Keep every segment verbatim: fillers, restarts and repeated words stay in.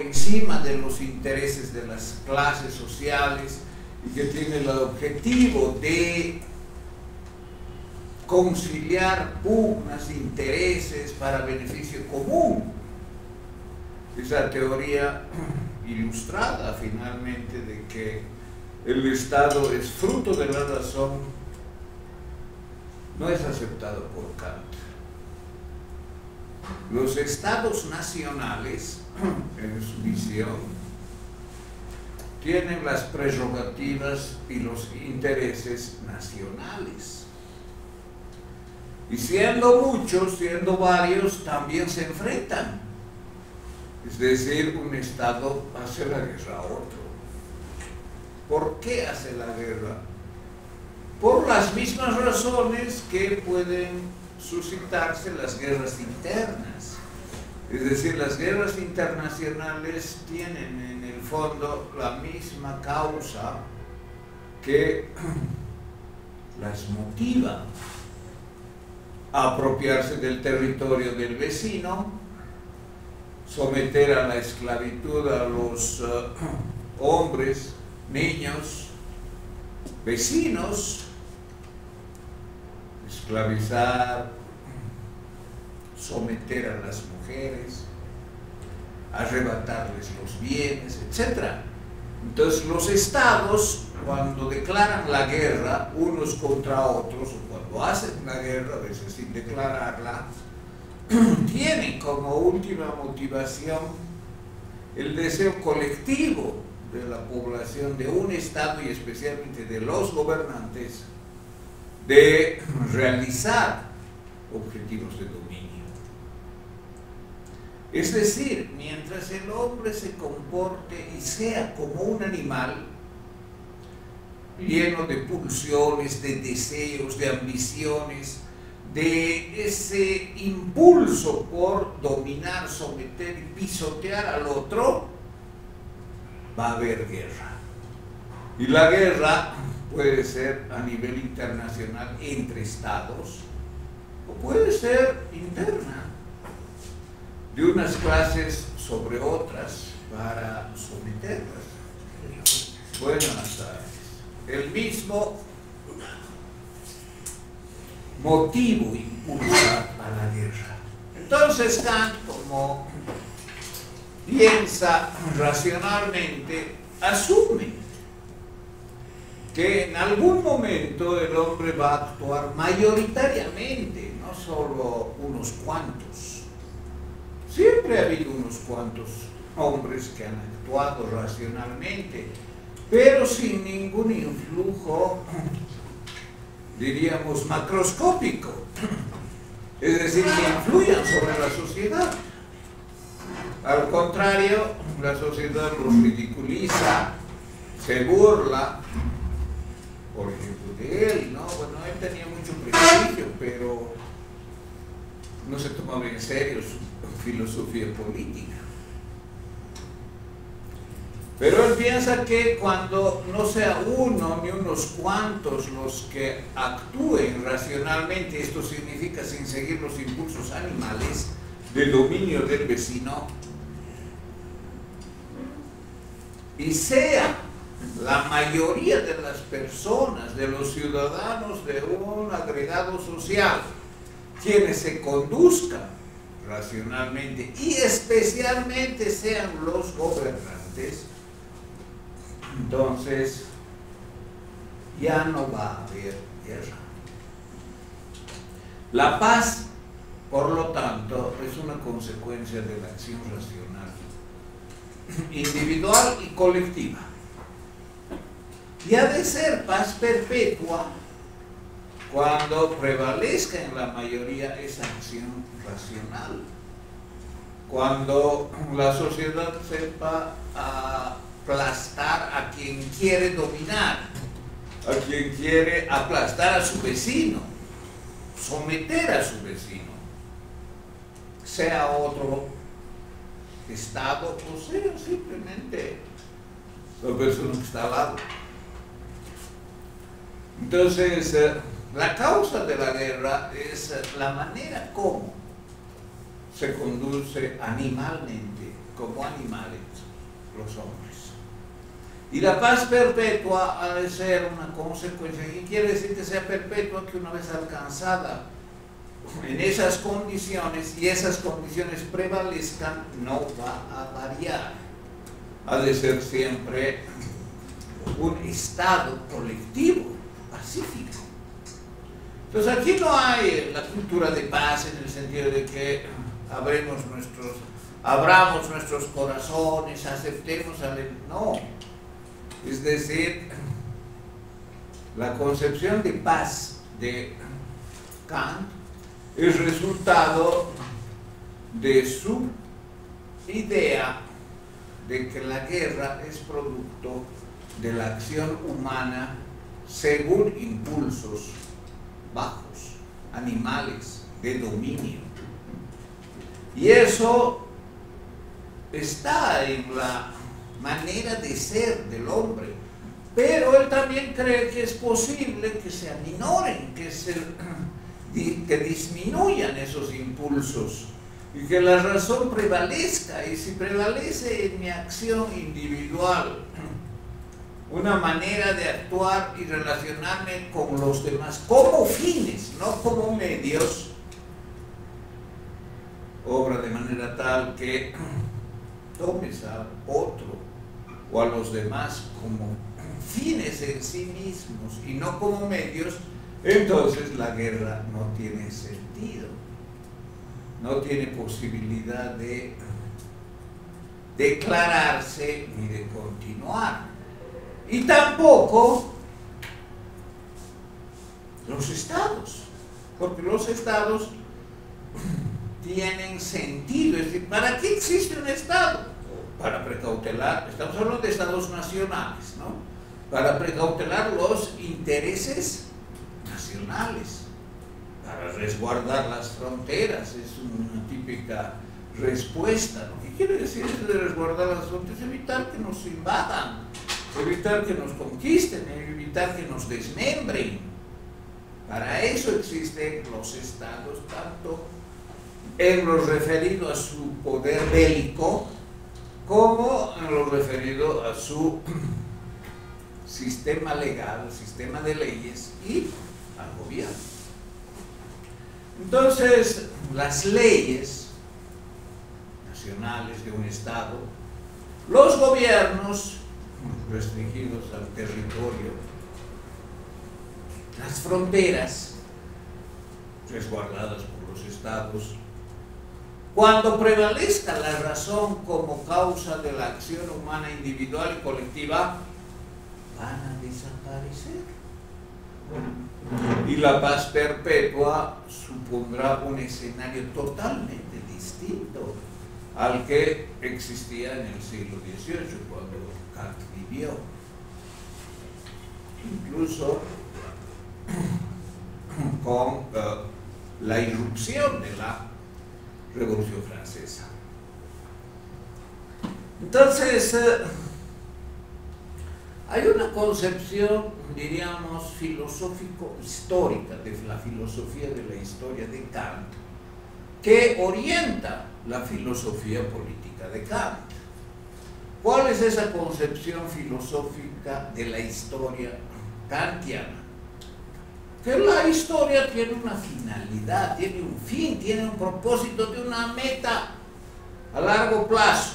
encima de los intereses de las clases sociales y que tiene el objetivo de conciliar pugnas, intereses para beneficio común. Esa teoría ilustrada finalmente de que el Estado es fruto de la razón no es aceptado por Kant. Los estados nacionales, en su visión, tienen las prerrogativas y los intereses nacionales. Y siendo muchos, siendo varios, también se enfrentan. Es decir, un estado hace la guerra a otro. ¿Por qué hace la guerra? Por las mismas razones que pueden suscitarse las guerras internas. Es decir, las guerras internacionales tienen en el fondo la misma causa que las motiva a apropiarse del territorio del vecino, someter a la esclavitud a los uh, hombres, niños, vecinos, esclavizar, someter a las mujeres, arrebatarles los bienes, etcétera. Entonces los estados, cuando declaran la guerra unos contra otros, o cuando hacen la guerra, a veces sin declararla, tienen como última motivación el deseo colectivo de la población de un estado y especialmente de los gobernantes de realizar objetivos de dominio. Es decir, mientras el hombre se comporte y sea como un animal lleno de pulsiones, de deseos, de ambiciones, de ese impulso por dominar, someter y pisotear al otro, va a haber guerra. Y la guerra puede ser a nivel internacional entre estados o puede ser interna, de unas clases sobre otras para someterlas. Buenas tardes. El mismo motivo impulsa a la guerra. Entonces Kant, como piensa racionalmente, asume que en algún momento el hombre va a actuar mayoritariamente, no solo unos cuantos. Siempre ha habido unos cuantos hombres que han actuado racionalmente, pero sin ningún influjo, diríamos, macroscópico, es decir, que influyan sobre la sociedad. Al contrario, la sociedad los ridiculiza, se burla, por ejemplo, de él, ¿no? Bueno, él tenía mucho prestigio, pero no se tomaba en serio su filosofía política. Pero él piensa que cuando no sea uno ni unos cuantos los que actúen racionalmente, esto significa sin seguir los impulsos animales del dominio del vecino, y sea la mayoría de las personas, de los ciudadanos de un agregado social, quienes se conduzcan racionalmente y especialmente sean los gobernantes, entonces ya no va a haber guerra. La paz, por lo tanto, es una consecuencia de la acción racional, individual y colectiva. Y ha de ser paz perpetua cuando prevalezca en la mayoría esa acción racional, cuando la sociedad sepa aplastar a quien quiere dominar, a quien quiere aplastar a su vecino, someter a su vecino, sea otro estado o sea simplemente la persona que está al lado. Entonces, eh, la causa de la guerra es eh, la manera como se conduce animalmente, como animales los hombres. Y la paz perpetua ha de ser una consecuencia. ¿Qué quiere decir que sea perpetua? Que una vez alcanzada en esas condiciones y esas condiciones prevalezcan, no va a variar. Ha de ser siempre un estado colectivo, pacífico. Entonces aquí no hay la cultura de paz en el sentido de que abremos nuestros, abramos nuestros corazones, aceptemos al... No. Es decir, la concepción de paz de Kant es resultado de su idea de que la guerra es producto de la acción humana según impulsos bajos, animales, de dominio. Y eso está en la manera de ser del hombre, pero él también cree que es posible que se aminoren, que, se, que disminuyan esos impulsos y que la razón prevalezca. Y si prevalece en mi acción individual una manera de actuar y relacionarme con los demás como fines, no como medios, obra de manera tal que tomes a otro o a los demás como fines en sí mismos y no como medios, entonces la guerra no tiene sentido, no tiene posibilidad de declararse ni de continuar. Y tampoco los estados, porque los estados tienen sentido. Es decir, ¿para qué existe un estado? Para precautelar, estamos hablando de estados nacionales, ¿no? Para precautelar los intereses nacionales, para resguardar las fronteras, es una típica respuesta, ¿no? ¿Qué quiere decir eso de resguardar las fronteras? Evitar que nos invadan, evitar que nos conquisten, evitar que nos desmembren. Para eso existen los estados, tanto en lo referido a su poder bélico como en lo referido a su sistema legal, sistema de leyes y al gobierno. Entonces, las leyes nacionales de un estado, los gobiernos restringidos al territorio, las fronteras resguardadas por los estados, cuando prevalezca la razón como causa de la acción humana individual y colectiva, van a desaparecer. Y la paz perpetua supondrá un escenario totalmente distinto al que existía en el siglo dieciocho, cuando Kant vivió. Incluso con uh, la irrupción de la Revolución Francesa. Entonces, eh, hay una concepción, diríamos, filosófico-histórica de la filosofía de la historia de Kant, que orienta la filosofía política de Kant. ¿Cuál es esa concepción filosófica de la historia kantiana? Que la historia tiene una finalidad, tiene un fin, tiene un propósito, tiene una meta a largo plazo.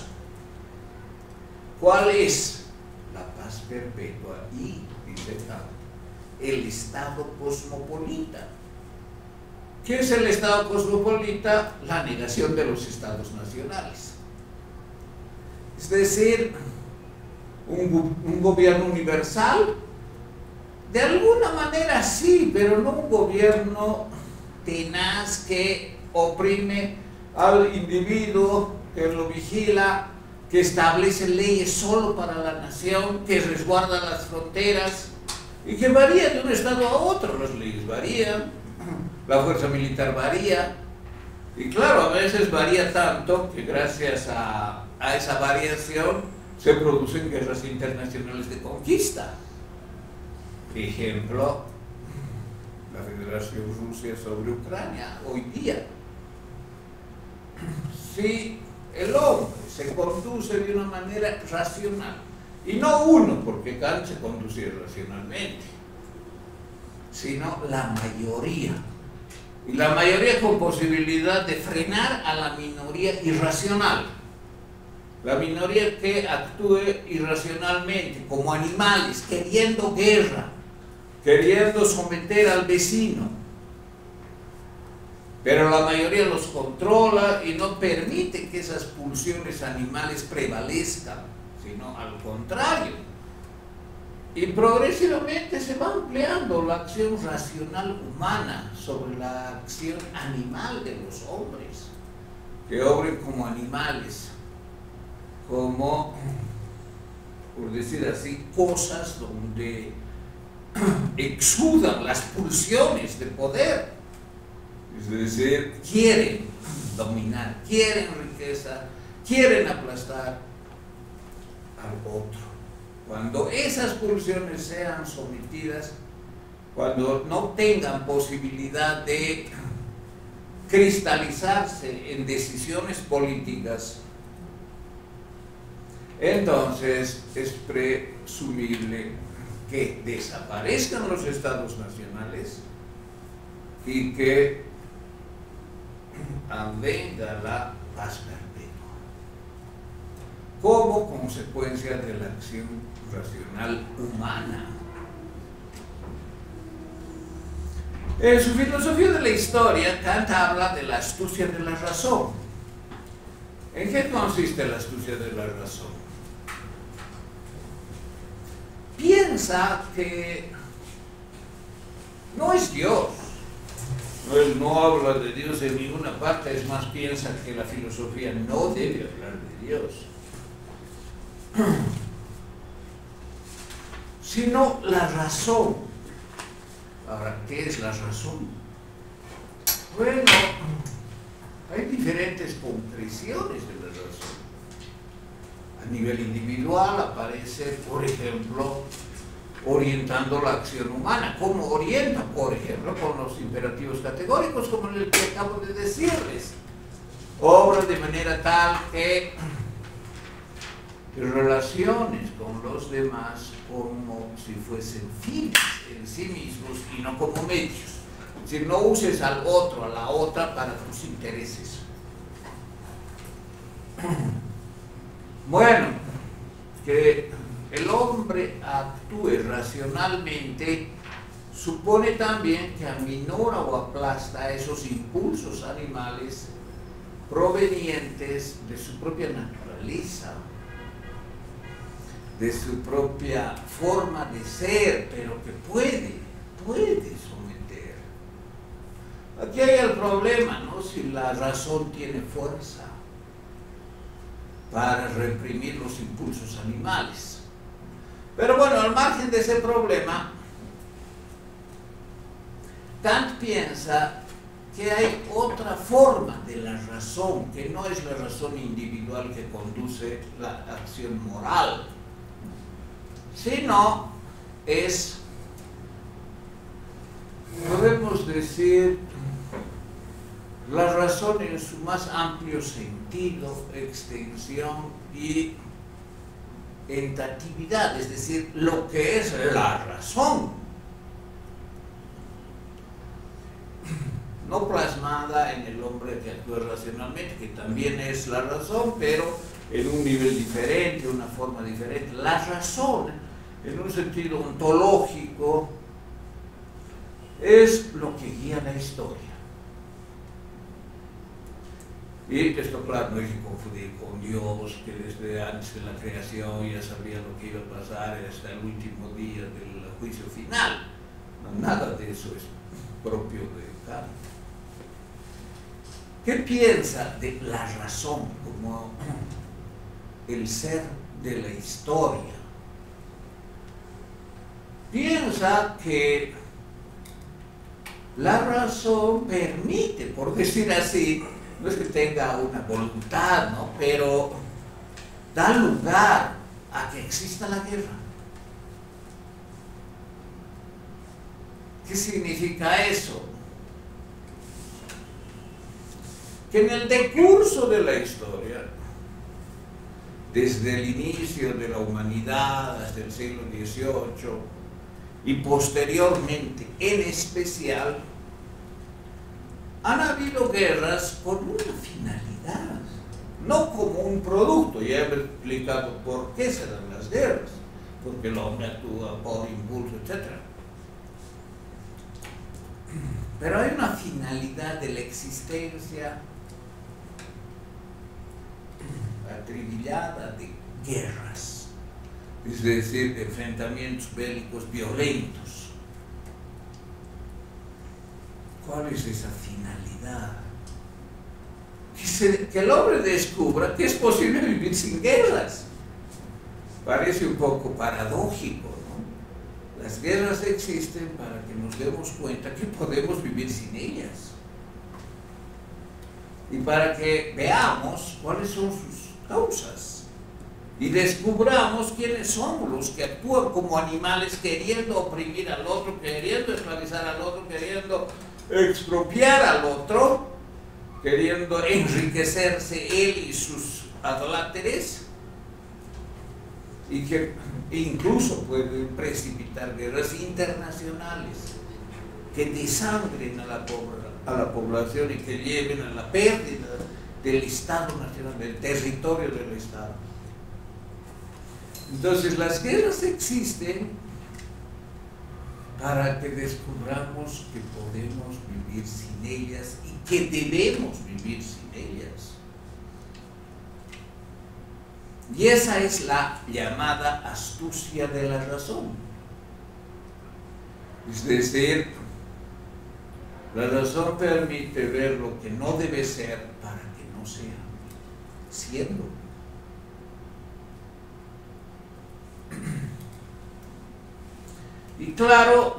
¿Cuál es? La paz perpetua y, dice Kant, el Estado cosmopolita. ¿Qué es el Estado cosmopolita? La negación de los estados nacionales. Es decir, un, un gobierno universal. De alguna manera sí, pero no un gobierno tenaz que oprime al individuo, que lo vigila, que establece leyes solo para la nación, que resguarda las fronteras y que varía de un estado a otro. Las leyes varían, la fuerza militar varía y claro, a veces varía tanto que gracias a, a esa variación se producen guerras internacionales de conquista. Ejemplo, la Federación Rusia sobre Ucrania hoy día. Si el hombre se conduce de una manera racional. Y no uno, porque Kant se conduce racionalmente, sino la mayoría. Y la mayoría con posibilidad de frenar a la minoría irracional. La minoría que actúe irracionalmente, como animales, queriendo guerra, queriendo someter al vecino. Pero la mayoría los controla y no permite que esas pulsiones animales prevalezcan, sino al contrario. Y progresivamente se va ampliando la acción racional humana sobre la acción animal de los hombres, que obren como animales, como, por decir así, cosas donde exudan las pulsiones de poder. Es decir, quieren dominar, quieren riqueza, quieren aplastar al otro. Cuando esas pulsiones sean sometidas, cuando no tengan posibilidad de cristalizarse en decisiones políticas, entonces es presumible que desaparezcan los estados nacionales y que venga la paz perpetua como consecuencia de la acción racional humana. En su filosofía de la historia, Kant habla de la astucia de la razón. ¿En qué consiste la astucia de la razón? Piensa que no es Dios. Él no habla de Dios en ninguna parte, es más, piensa que la filosofía no debe hablar de Dios, sino la razón. Ahora, ¿qué es la razón? Bueno, hay diferentes concreciones de la razón. A nivel individual aparece, por ejemplo, orientando la acción humana. ¿Cómo orienta? Por ejemplo, con los imperativos categóricos, como el que acabo de decirles. Obra de manera tal que relaciones con los demás como si fuesen fines en sí mismos y no como medios. Es decir, no uses al otro, a la otra para tus intereses. Bueno, que el hombre actúe racionalmente supone también que aminora o aplasta esos impulsos animales provenientes de su propia naturaleza, de su propia forma de ser, pero que puede, puede someter. Aquí hay el problema, ¿no? Si la razón tiene fuerza para reprimir los impulsos animales. Pero bueno, al margen de ese problema, Kant piensa que hay otra forma de la razón, que no es la razón individual que conduce la acción moral, sino es, podemos decir, la razón en su más amplio sentido, extensión y entatividad, es decir, lo que es la razón, no plasmada en el hombre que actúa racionalmente, que también es la razón, pero en un nivel diferente, una forma diferente. La razón, en un sentido ontológico, es lo que guía la historia. Y esto, claro, no hay que confundir con Dios, que desde antes de la creación ya sabía lo que iba a pasar hasta el último día del juicio final. No, nada de eso es propio de Kant. ¿Qué piensa de la razón como el ser de la historia? Piensa que la razón permite, por decir así, no es que tenga una voluntad, ¿no?, pero da lugar a que exista la guerra. ¿Qué significa eso? Que en el decurso de la historia desde el inicio de la humanidad hasta el siglo dieciocho y posteriormente en especial, han habido guerras con una finalidad, no como un producto. Ya he explicado por qué se dan las guerras, porque el hombre actúa por impulso, etcétera. Pero hay una finalidad de la existencia atribulada de guerras, es decir, de enfrentamientos bélicos violentos. ¿Cuál es esa finalidad? Que, se, que el hombre descubra que es posible vivir sin guerras. Parece un poco paradójico, ¿no? Las guerras existen para que nos demos cuenta que podemos vivir sin ellas. Y para que veamos cuáles son sus causas. Y descubramos quiénes somos los que actúan como animales queriendo oprimir al otro, queriendo esclavizar al otro, queriendo expropiar al otro, queriendo enriquecerse él y sus adláteres, y que incluso pueden precipitar guerras internacionales que desangren a la, a la población y que lleven a la pérdida del Estado nacional, del territorio del Estado. Entonces las guerras existen para que descubramos que podemos vivir sin ellas y que debemos vivir sin ellas. Y esa es la llamada astucia de la razón. Es decir, la razón permite ver lo que no debe ser para que no sea, siendo. Y claro,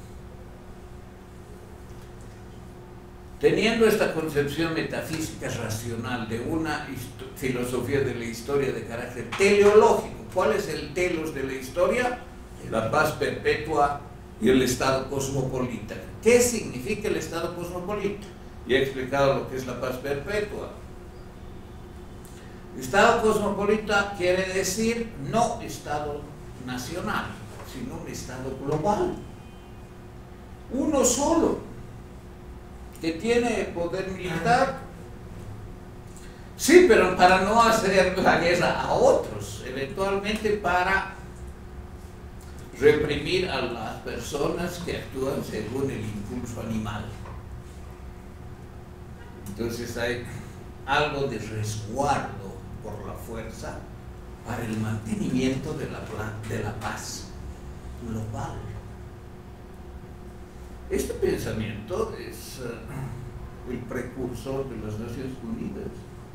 teniendo esta concepción metafísica racional de una filosofía de la historia de carácter teleológico, ¿cuál es el telos de la historia? La paz perpetua y el Estado cosmopolita. ¿Qué significa el Estado cosmopolita? Ya he explicado lo que es la paz perpetua. Estado cosmopolita quiere decir no Estado nacional, sino un Estado global. Uno solo, que tiene poder militar, sí, pero para no hacer la guerra a otros, eventualmente para reprimir a las personas que actúan según el impulso animal. Entonces hay algo de resguardo por la fuerza para el mantenimiento de la, de la paz global. Este pensamiento es uh, el precursor de las Naciones Unidas.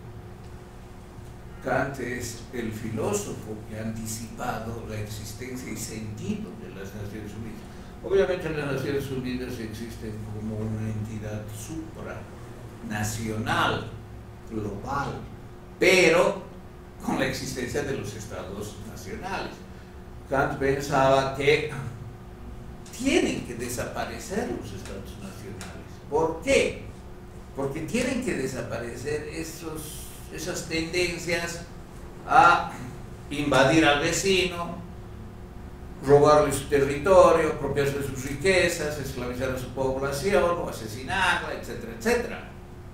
Kant es el filósofo que ha anticipado la existencia y sentido de las Naciones Unidas. Obviamente las Naciones Unidas existen como una entidad supranacional, global, pero con la existencia de los estados nacionales. Kant pensaba que tienen que desaparecer los estados nacionales. ¿Por qué? Porque tienen que desaparecer esos, esas tendencias a invadir al vecino, robarle su territorio, apropiarse de sus riquezas, esclavizar a su población o asesinarla, etcétera, etcétera.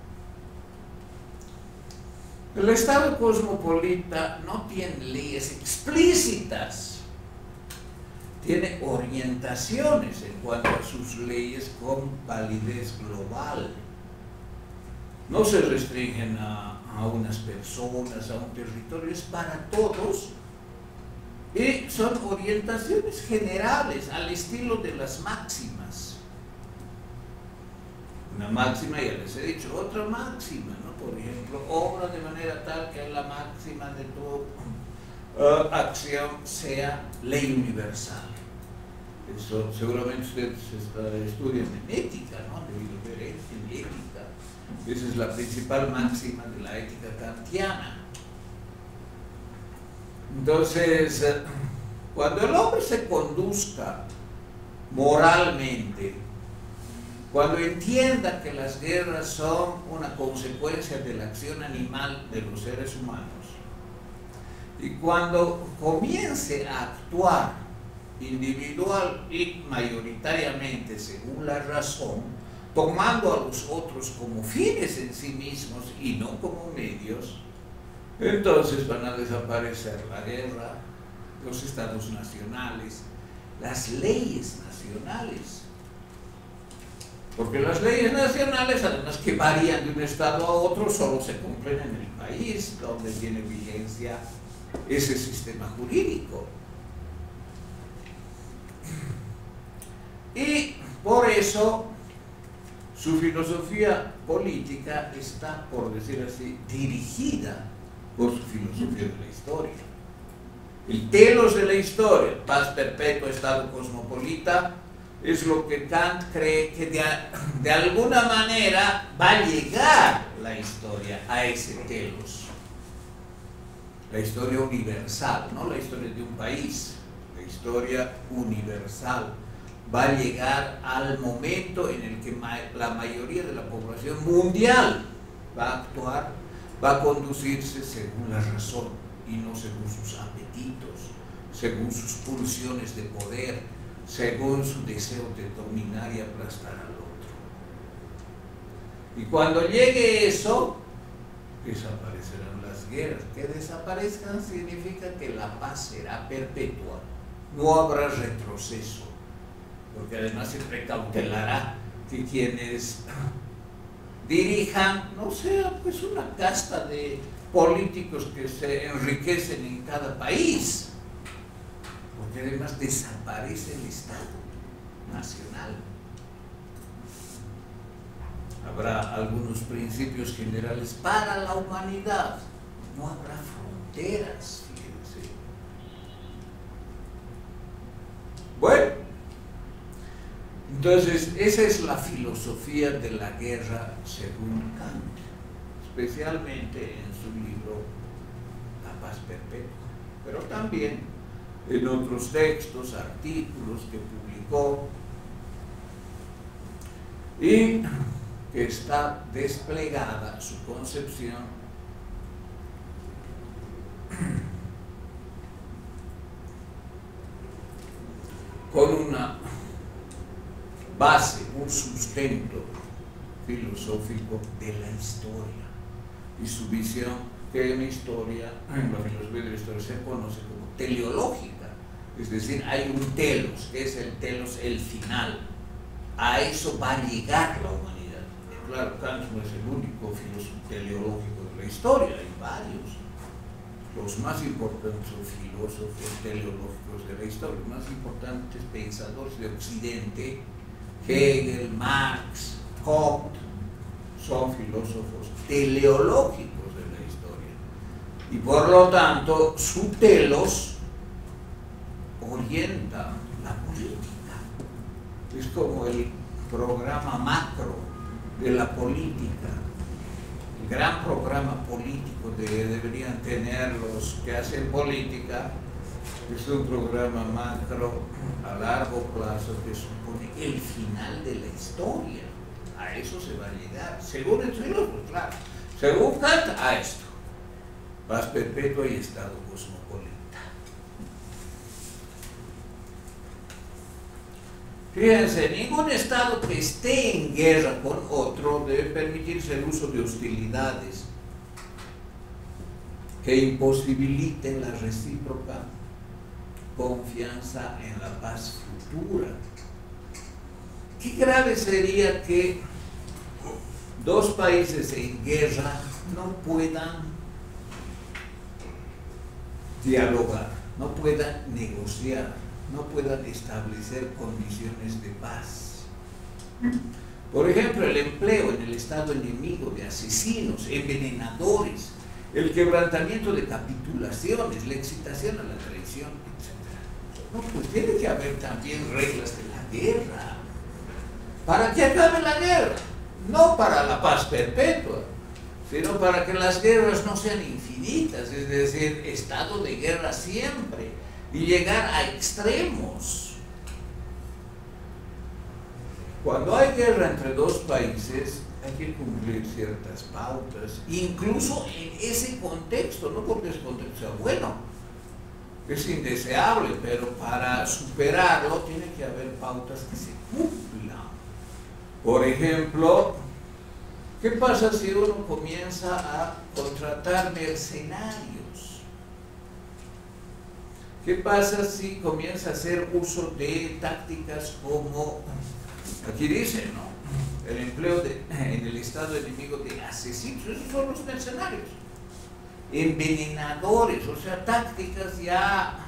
El Estado cosmopolita no tiene leyes explícitas, tiene orientaciones en cuanto a sus leyes con validez global. No se restringen a, a unas personas, a un territorio, es para todos, y son orientaciones generales al estilo de las máximas. Una máxima, ya les he dicho, otra máxima, ¿no? Por ejemplo, obra de manera tal que la máxima de tu uh, acción sea ley universal. Eso seguramente ustedes estudian en ética, ¿no? Debido ver en ética. Esa es la principal máxima de la ética kantiana. Entonces, cuando el hombre se conduzca moralmente, cuando entienda que las guerras son una consecuencia de la acción animal de los seres humanos, Y cuando comience a actuar individual y mayoritariamente según la razón, tomando a los otros como fines en sí mismos y no como medios, entonces van a desaparecer la guerra, los estados nacionales, las leyes nacionales. Porque las leyes nacionales, además que varían de un estado a otro, solo se cumplen en el país donde tiene vigencia ese sistema jurídico. Y por eso su filosofía política está, por decir así, dirigida por su filosofía de la historia. El telos de la historia, paz perpetua, estado cosmopolita, es lo que Kant cree que de, de alguna manera va a llegar la historia a ese telos. La historia universal, no la historia de un país, la historia universal va a llegar al momento en el que la mayoría de la población mundial va a actuar, va a conducirse según la razón y no según sus apetitos, según sus pulsiones de poder, según su deseo de dominar y aplastar al otro. Y cuando llegue eso, desaparecerán las guerras. Que desaparezcan significa que la paz será perpetua, no habrá retroceso, porque además se precautelará que quienes dirijan no sea pues una casta de políticos que se enriquecen en cada país, porque además desaparece el Estado nacional. Habrá algunos principios generales para la humanidad, no habrá fronteras, fíjense. Bueno, entonces esa es la filosofía de la guerra según Kant, especialmente en su libro La paz perpetua, pero también en otros textos, artículos que publicó y que está desplegada su concepción con una base, un sustento filosófico de la historia y su visión que en la historia, en la filosofía de la historia se conoce como teleológica. Es decir, hay un telos, que es el telos, el final. A eso va a llegar la humanidad. Y claro, Kant no es el único filósofo teleológico de la historia, hay varios. Los más importantes son filósofos teleológicos de la historia, los más importantes pensadores de Occidente, Hegel, Marx, Comte, son filósofos teleológicos de la historia. Y por lo tanto, su telos orienta la política. Es como el programa macro de la política, el gran programa político que deberían tener los que hacen política. Es un programa macro a largo plazo que supone el final de la historia. A eso se va a llegar, según el filósofo, claro. Según Kant, a esto: paz perpetua y estado cosmopolita. Fíjense, ningún Estado que esté en guerra con otro debe permitirse el uso de hostilidades que imposibiliten la recíproca confianza en la paz futura. Qué grave sería que dos países en guerra no puedan dialogar, no puedan negociar, no puedan establecer condiciones de paz. Por ejemplo, el empleo en el estado enemigo de asesinos, envenenadores, el quebrantamiento de capitulaciones, la excitación a la traición, etcétera. No, pues tiene que haber también reglas de la guerra, para que acabe la guerra, no para la paz perpetua, sino para que las guerras no sean infinitas, es decir, estado de guerra siempre, y llegar a extremos. Cuando hay guerra entre dos países, hay que cumplir ciertas pautas, incluso en ese contexto, no porque ese contexto sea bueno, es indeseable, pero para superarlo tiene que haber pautas que se cumplan. Por ejemplo, ¿qué pasa si uno comienza a contratar mercenarios? ¿Qué pasa si comienza a hacer uso de tácticas como, aquí dice, ¿no?, el empleo de, en el estado enemigo de asesinos? Esos son los mercenarios, envenenadores, o sea, tácticas ya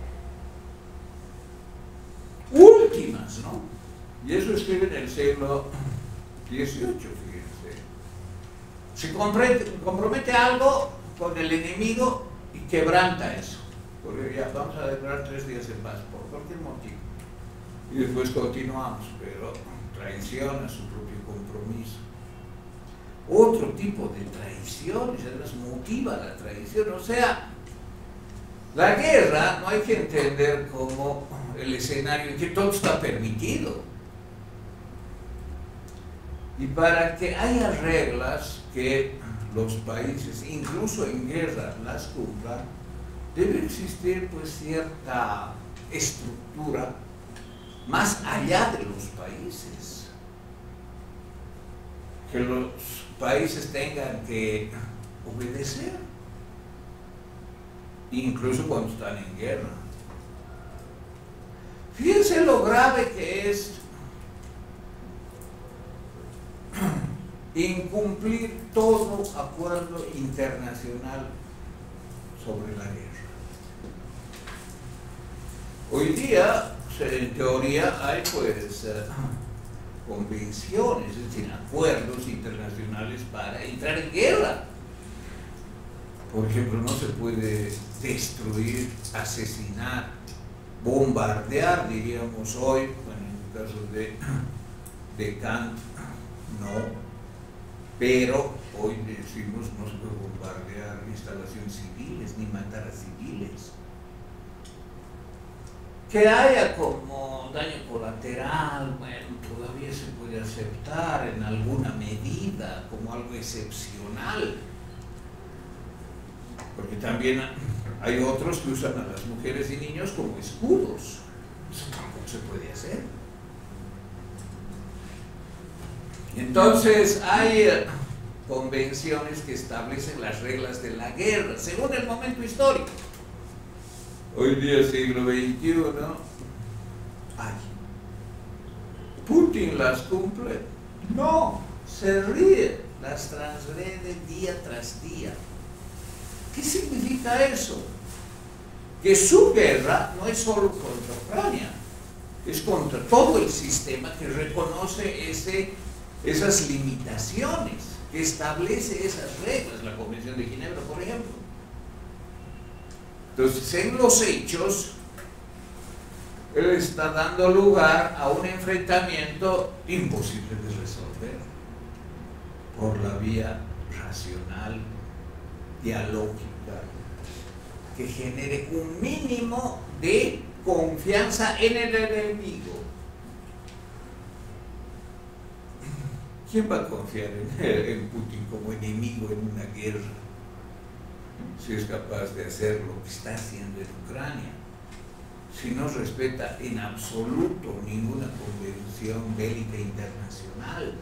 últimas, ¿no? Y eso escribe en el siglo dieciocho, fíjense. Se compromete, compromete algo con el enemigo y quebranta eso. Porque ya vamos a durar tres días en paz, por cualquier motivo. Y después continuamos, pero traiciona su propio compromiso. Otro tipo de traiciones, además motiva la traición. O sea, la guerra no hay que entender como el escenario en que todo está permitido. Y para que haya reglas que los países, incluso en guerra, las cumplan, debe existir pues cierta estructura más allá de los países. Que los países tengan que obedecer, incluso cuando están en guerra. Fíjense lo grave que es incumplir todo acuerdo internacional sobre la guerra. Hoy día, en teoría, hay pues convenciones, es decir, acuerdos internacionales para entrar en guerra. Por ejemplo, no se puede destruir, asesinar, bombardear, diríamos hoy, bueno, en el caso de, de Kant, no, pero hoy decimos no se puede bombardear instalaciones civiles ni matar a civiles. Que haya como daño colateral, bueno, todavía se puede aceptar en alguna medida como algo excepcional, porque también hay otros que usan a las mujeres y niños como escudos. Eso tampoco se puede hacer. Entonces hay convenciones que establecen las reglas de la guerra según el momento histórico. Hoy día, siglo veintiuno, ay, ¿Putin las cumple? No, se ríe, las transgrede día tras día. ¿Qué significa eso? Que su guerra no es solo contra Ucrania, es contra todo el sistema que reconoce ese, esas limitaciones, que establece esas reglas, la Convención de Ginebra, por ejemplo. Entonces, en los hechos, él está dando lugar a un enfrentamiento imposible de resolver por la vía racional, dialógica, que genere un mínimo de confianza en el enemigo. ¿Quién va a confiar en, en Putin como enemigo en una guerra si es capaz de hacer lo que está haciendo en Ucrania? Si no respeta en absoluto ninguna convención bélica internacional.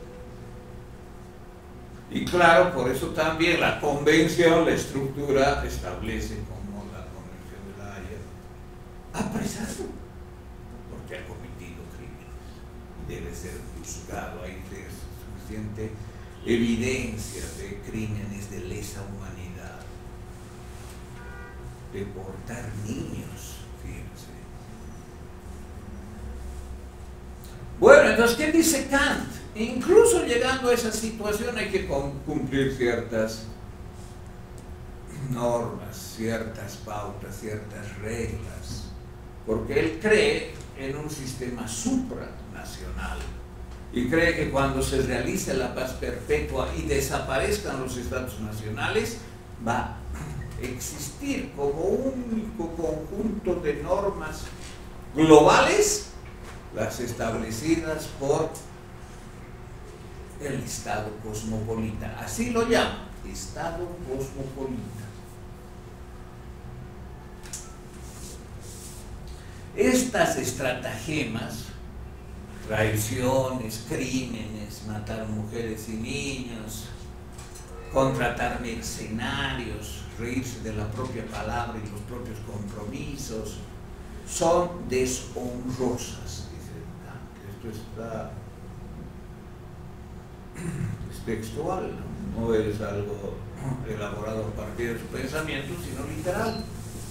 Y claro, por eso también la convención, la estructura, establece como la Convención de la Haya, apresado porque ha cometido crímenes. Debe ser juzgado, hay suficiente evidencia de crímenes de lesa humanidad. Deportar niños, fíjense. Bueno, entonces, ¿qué dice Kant? Incluso llegando a esa situación hay que cumplir ciertas normas, ciertas pautas, ciertas reglas, porque él cree en un sistema supranacional y cree que cuando se realice la paz perpetua y desaparezcan los estados nacionales, va a existir como único conjunto de normas globales las establecidas por el Estado cosmopolita. Así lo llama, Estado cosmopolita. estas estratagemas, traiciones, crímenes, matar mujeres y niños, contratar mercenarios, reírse de la propia palabra y los propios compromisos, son deshonrosas, dice Kant. Esto está, es textual, ¿no? No es algo elaborado a partir de su pensamiento, sino literal.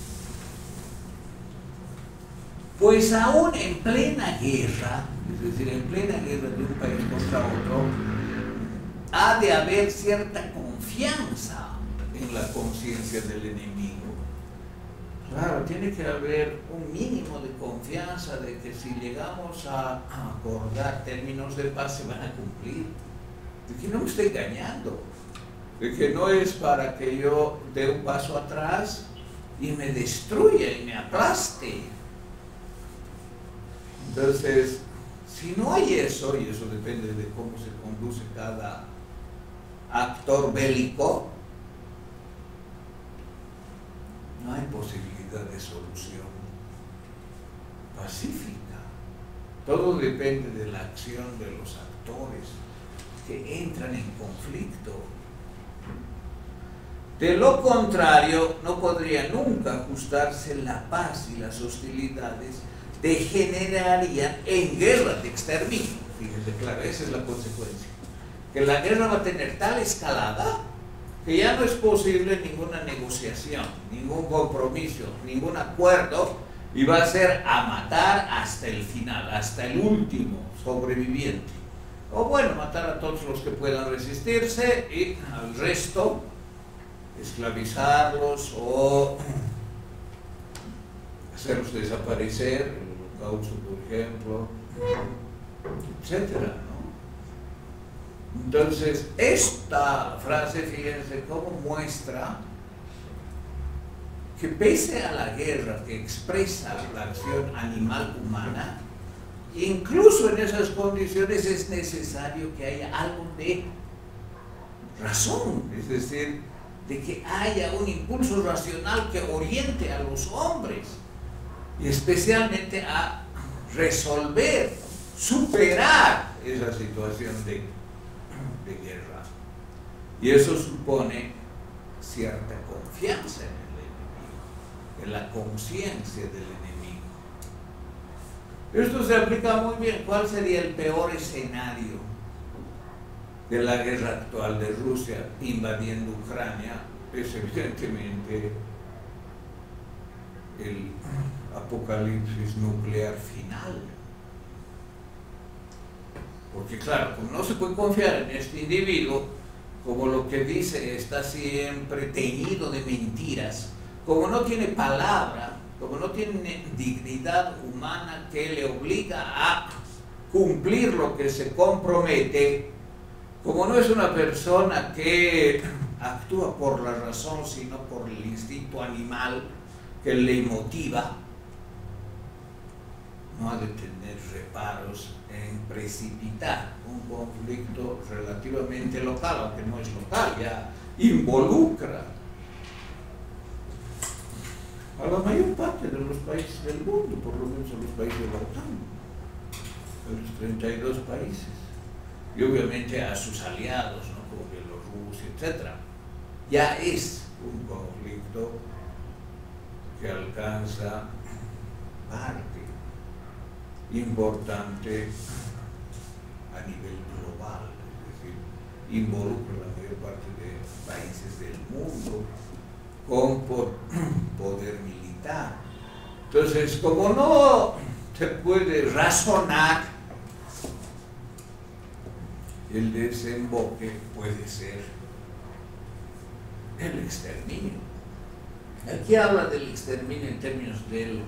Pues aún en plena guerra, es decir, en plena guerra de un país contra otro, ha de haber cierta confianza en la conciencia del enemigo. Claro, tiene que haber un mínimo de confianza de que si llegamos a acordar términos de paz se van a cumplir, de que no me estoy engañando, de que no es para que yo dé un paso atrás y me destruya y me aplaste. Entonces, si no hay eso, y eso depende de cómo se conduce cada actor bélico, no hay posibilidad de solución pacífica. Todo depende de la acción de los actores que entran en conflicto. De lo contrario, no podría nunca ajustarse la paz y las hostilidades degenerarían en guerras de exterminio. Fíjense, claro, esa es la consecuencia. Que la guerra va a tener tal escalada que ya no es posible ninguna negociación, ningún compromiso, ningún acuerdo, y va a ser a matar hasta el final, hasta el último sobreviviente. O bueno, matar a todos los que puedan resistirse y al resto esclavizarlos o hacerlos desaparecer, el holocausto, por ejemplo, etcétera, ¿no? Entonces, esta frase, fíjense cómo muestra que pese a la guerra que expresa la acción animal humana, incluso en esas condiciones es necesario que haya algo de razón, es decir, de que haya un impulso racional que oriente a los hombres y especialmente a resolver, superar esa situación de, de guerra. Y eso supone cierta confianza en el enemigo, en la conciencia del enemigo. Esto se aplica muy bien. ¿Cuál sería el peor escenario de la guerra actual de Rusia invadiendo Ucrania? Es evidentemente el apocalipsis nuclear final. Porque claro, como no se puede confiar en este individuo, como lo que dice está siempre teñido de mentiras, como no tiene palabra, como no tiene dignidad humana que le obliga a cumplir lo que se compromete, como no es una persona que actúa por la razón, sino por el instinto animal que le motiva, no ha de tener reparos en precipitar un conflicto relativamente local, aunque no es local, ya involucra a la mayor parte de los países del mundo, por lo menos a los países de la OTAN, a los treinta y dos países, y obviamente a sus aliados, ¿no? Como Bielorrusia, etcétera. Ya es un conflicto que alcanza parte importante a nivel global, es decir, involucra la mayor parte de países del mundo con poder militar. Entonces, como no se puede razonar, el desemboque puede ser el exterminio. Aquí habla del exterminio en términos del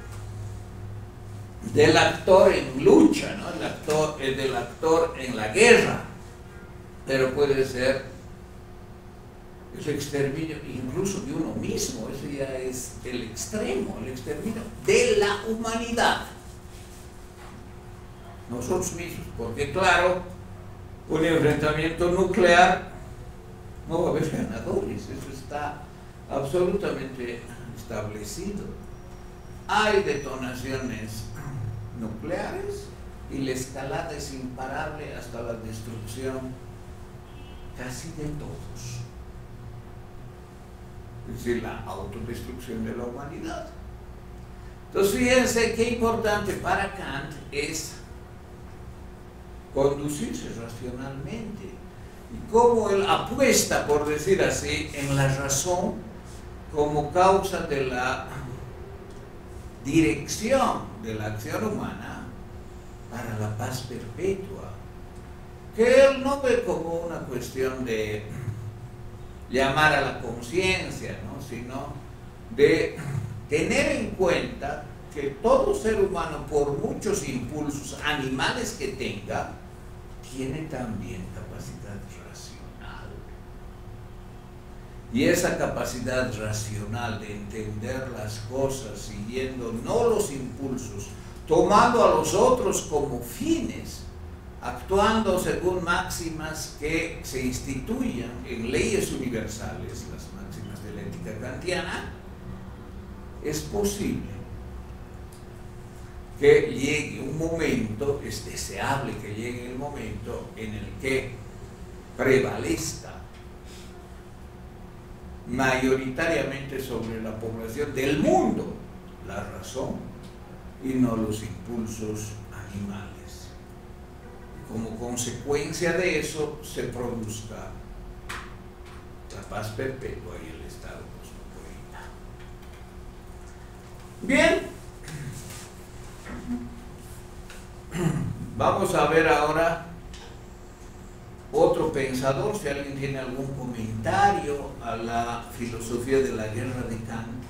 del actor en lucha, ¿no? El actor, el del actor en la guerra, pero puede ser el exterminio incluso de uno mismo. Eso ya es el extremo, el exterminio de la humanidad, nosotros mismos, porque claro, un enfrentamiento nuclear no va a haber ganadores, eso está absolutamente establecido. hay detonaciones nucleares y la escalada es imparable hasta la destrucción casi de todos. Es decir, la autodestrucción de la humanidad. Entonces, fíjense qué importante para Kant es conducirse racionalmente y cómo él apuesta, por decir así, en la razón como causa de la dirección de la acción humana para la paz perpetua, que él no ve como una cuestión de llamar a la conciencia, ¿no?, sino de tener en cuenta que todo ser humano, por muchos impulsos animales que tenga, tiene también capacidad racional. Y esa capacidad racional de entender las cosas siguiendo no los impulsos, tomando a los otros como fines, actuando según máximas que se instituyan en leyes universales, las máximas de la ética kantiana, es posible que llegue un momento, es deseable que llegue el momento en el que prevalezca mayoritariamente sobre la población del mundo la razón y no los impulsos animales. Y como consecuencia de eso se produzca la paz perpetua y el Estado cosmopolita. Bien. Vamos a ver ahora otro pensador, si alguien tiene algún comentario a la filosofía de la guerra de Kant.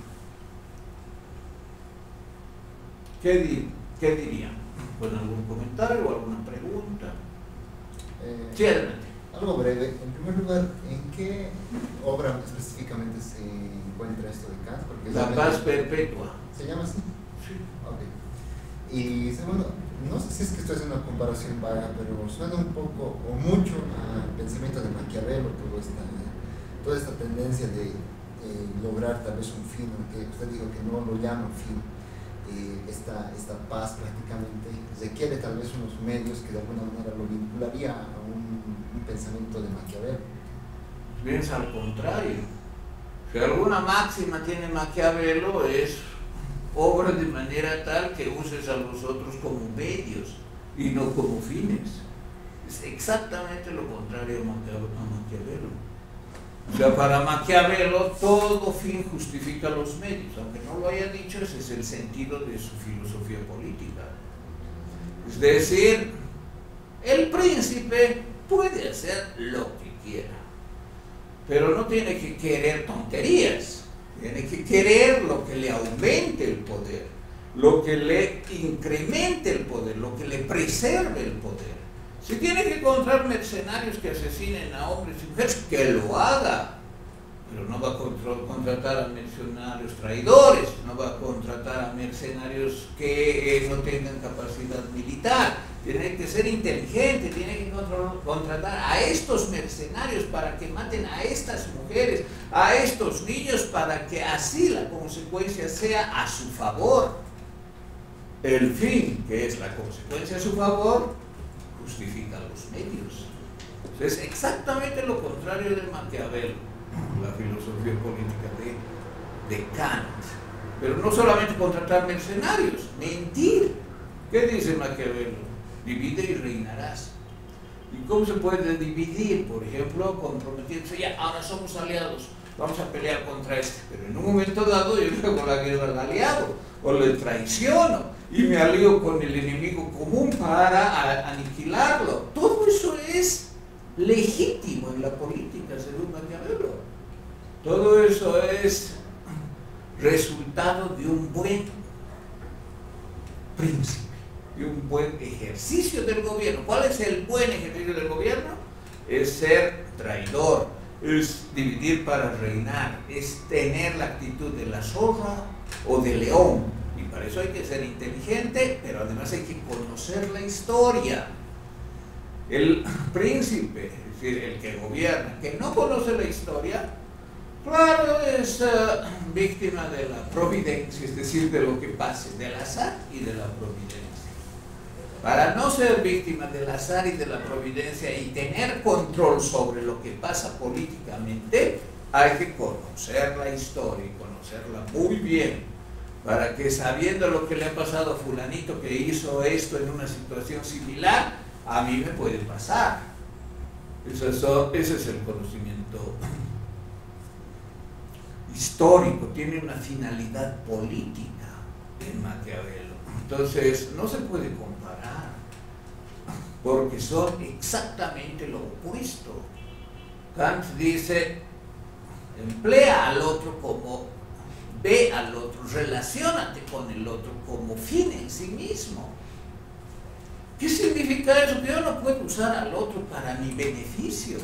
¿Qué, di qué dirían? ¿Con algún comentario o alguna pregunta? Eh, sí, adelante. Algo breve. En primer lugar, ¿en qué obra específicamente se encuentra esto de Kant? Porque la paz perpetua. ¿Se llama así? Sí. Ok. Y segundo, no sé si es que esto es una comparación vaga, pero suena un poco o mucho al pensamiento de Maquiavelo, toda esta, toda esta tendencia de eh, lograr tal vez un fin, aunque usted dijo que no lo llama fin, eh, esta, esta paz prácticamente requiere tal vez unos medios que de alguna manera lo vincularía a un, un pensamiento de Maquiavelo. Bien, al contrario. Si alguna máxima tiene Maquiavelo es obra de manera tal que uses a los otros como medios y no como fines. Es exactamente lo contrario a Maquiavelo. O sea, para Maquiavelo todo fin justifica los medios, aunque no lo haya dicho, ese es el sentido de su filosofía política. Es decir, el príncipe puede hacer lo que quiera, pero no tiene que querer tonterías. Tiene que querer lo que le aumente el poder, lo que le incremente el poder, lo que le preserve el poder. Si tiene que encontrar mercenarios que asesinen a hombres y mujeres, que lo haga, pero no va a contratar a mercenarios traidores, no va a contratar a mercenarios que eh, no tengan capacidad militar. Tiene que ser inteligente, tiene que contratar a estos mercenarios para que maten a estas mujeres, a estos niños, para que así la consecuencia sea a su favor. El fin, que es la consecuencia a su favor, justifica los medios. Es exactamente lo contrario de Maquiavelo, la filosofía política de, de Kant. Pero no solamente contratar mercenarios, mentir. ¿Qué dice Maquiavelo? Divide y reinarás. ¿Y cómo se puede dividir? Por ejemplo, comprometiéndose, ya, ahora somos aliados, vamos a pelear contra este, pero en un momento dado yo hago la guerra al aliado, o le traiciono, y me alío con el enemigo común para aniquilarlo. Todo eso es legítimo en la política, según Maquiavelo. Todo eso es resultado de un buen príncipe, de un buen ejercicio del gobierno. ¿Cuál es el buen ejercicio del gobierno? Es ser traidor, es dividir para reinar, es tener la actitud de la zorra o del león. Y para eso hay que ser inteligente, pero además hay que conocer la historia. El príncipe, es decir, el que gobierna, que no conoce la historia, Claro, es uh, víctima de la providencia, es decir, de lo que pase, del azar y de la providencia. Para no ser víctima del azar y de la providencia y tener control sobre lo que pasa políticamente, hay que conocer la historia y conocerla muy bien, para que sabiendo lo que le ha pasado a fulanito que hizo esto en una situación similar, a mí me puede pasar. Eso, eso, ese es el conocimiento histórico, tiene una finalidad política en Maquiavelo. Entonces, no se puede comparar, porque son exactamente lo opuesto. Kant dice, emplea al otro como, ve al otro, relaciónate con el otro como fin en sí mismo. ¿Qué significa eso? Que yo no puedo usar al otro para mi beneficio,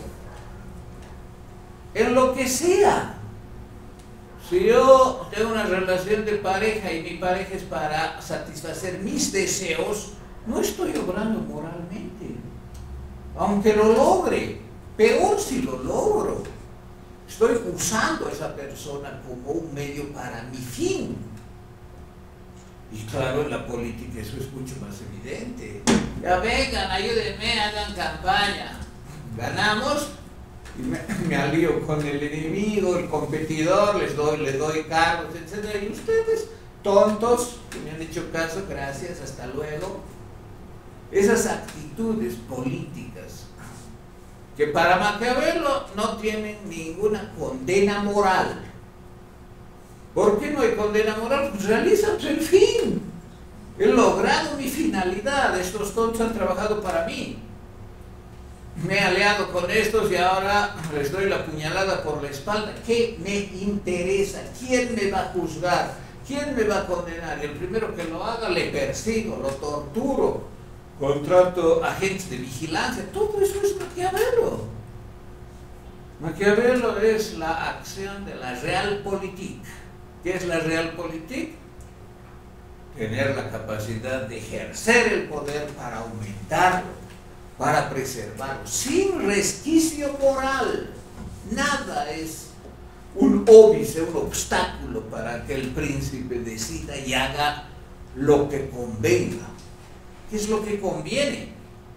en lo que sea. Si yo tengo una relación de pareja y mi pareja es para satisfacer mis deseos, no estoy obrando moralmente, aunque lo logre. Peor si lo logro, estoy usando a esa persona como un medio para mi fin. Y claro, en la política eso es mucho más evidente. Ya vengan, ayúdenme, hagan campaña. Ganamos y me, me alío con el enemigo, el competidor, les doy, les doy cargos, etcétera. Y ustedes, tontos, que me han hecho caso, gracias, hasta luego. Esas actitudes políticas que para Maquiavelo no tienen ninguna condena moral. ¿Por qué no hay condena moral? Pues realizan el fin. He logrado mi finalidad. Estos tontos han trabajado para mí. Me he aliado con estos y ahora les doy la puñalada por la espalda. ¿Qué me interesa? ¿Quién me va a juzgar? ¿Quién me va a condenar? Y el primero que lo haga le persigo, lo torturo, contrato agentes de vigilancia. Todo eso es Maquiavelo. Maquiavelo es la acción de la realpolitik. ¿Qué es la realpolitik? Tener la capacidad de ejercer el poder para aumentarlo, para preservarlo, sin resquicio moral. Nada es un óbice, un obstáculo para que el príncipe decida y haga lo que convenga. ¿Qué es lo que conviene?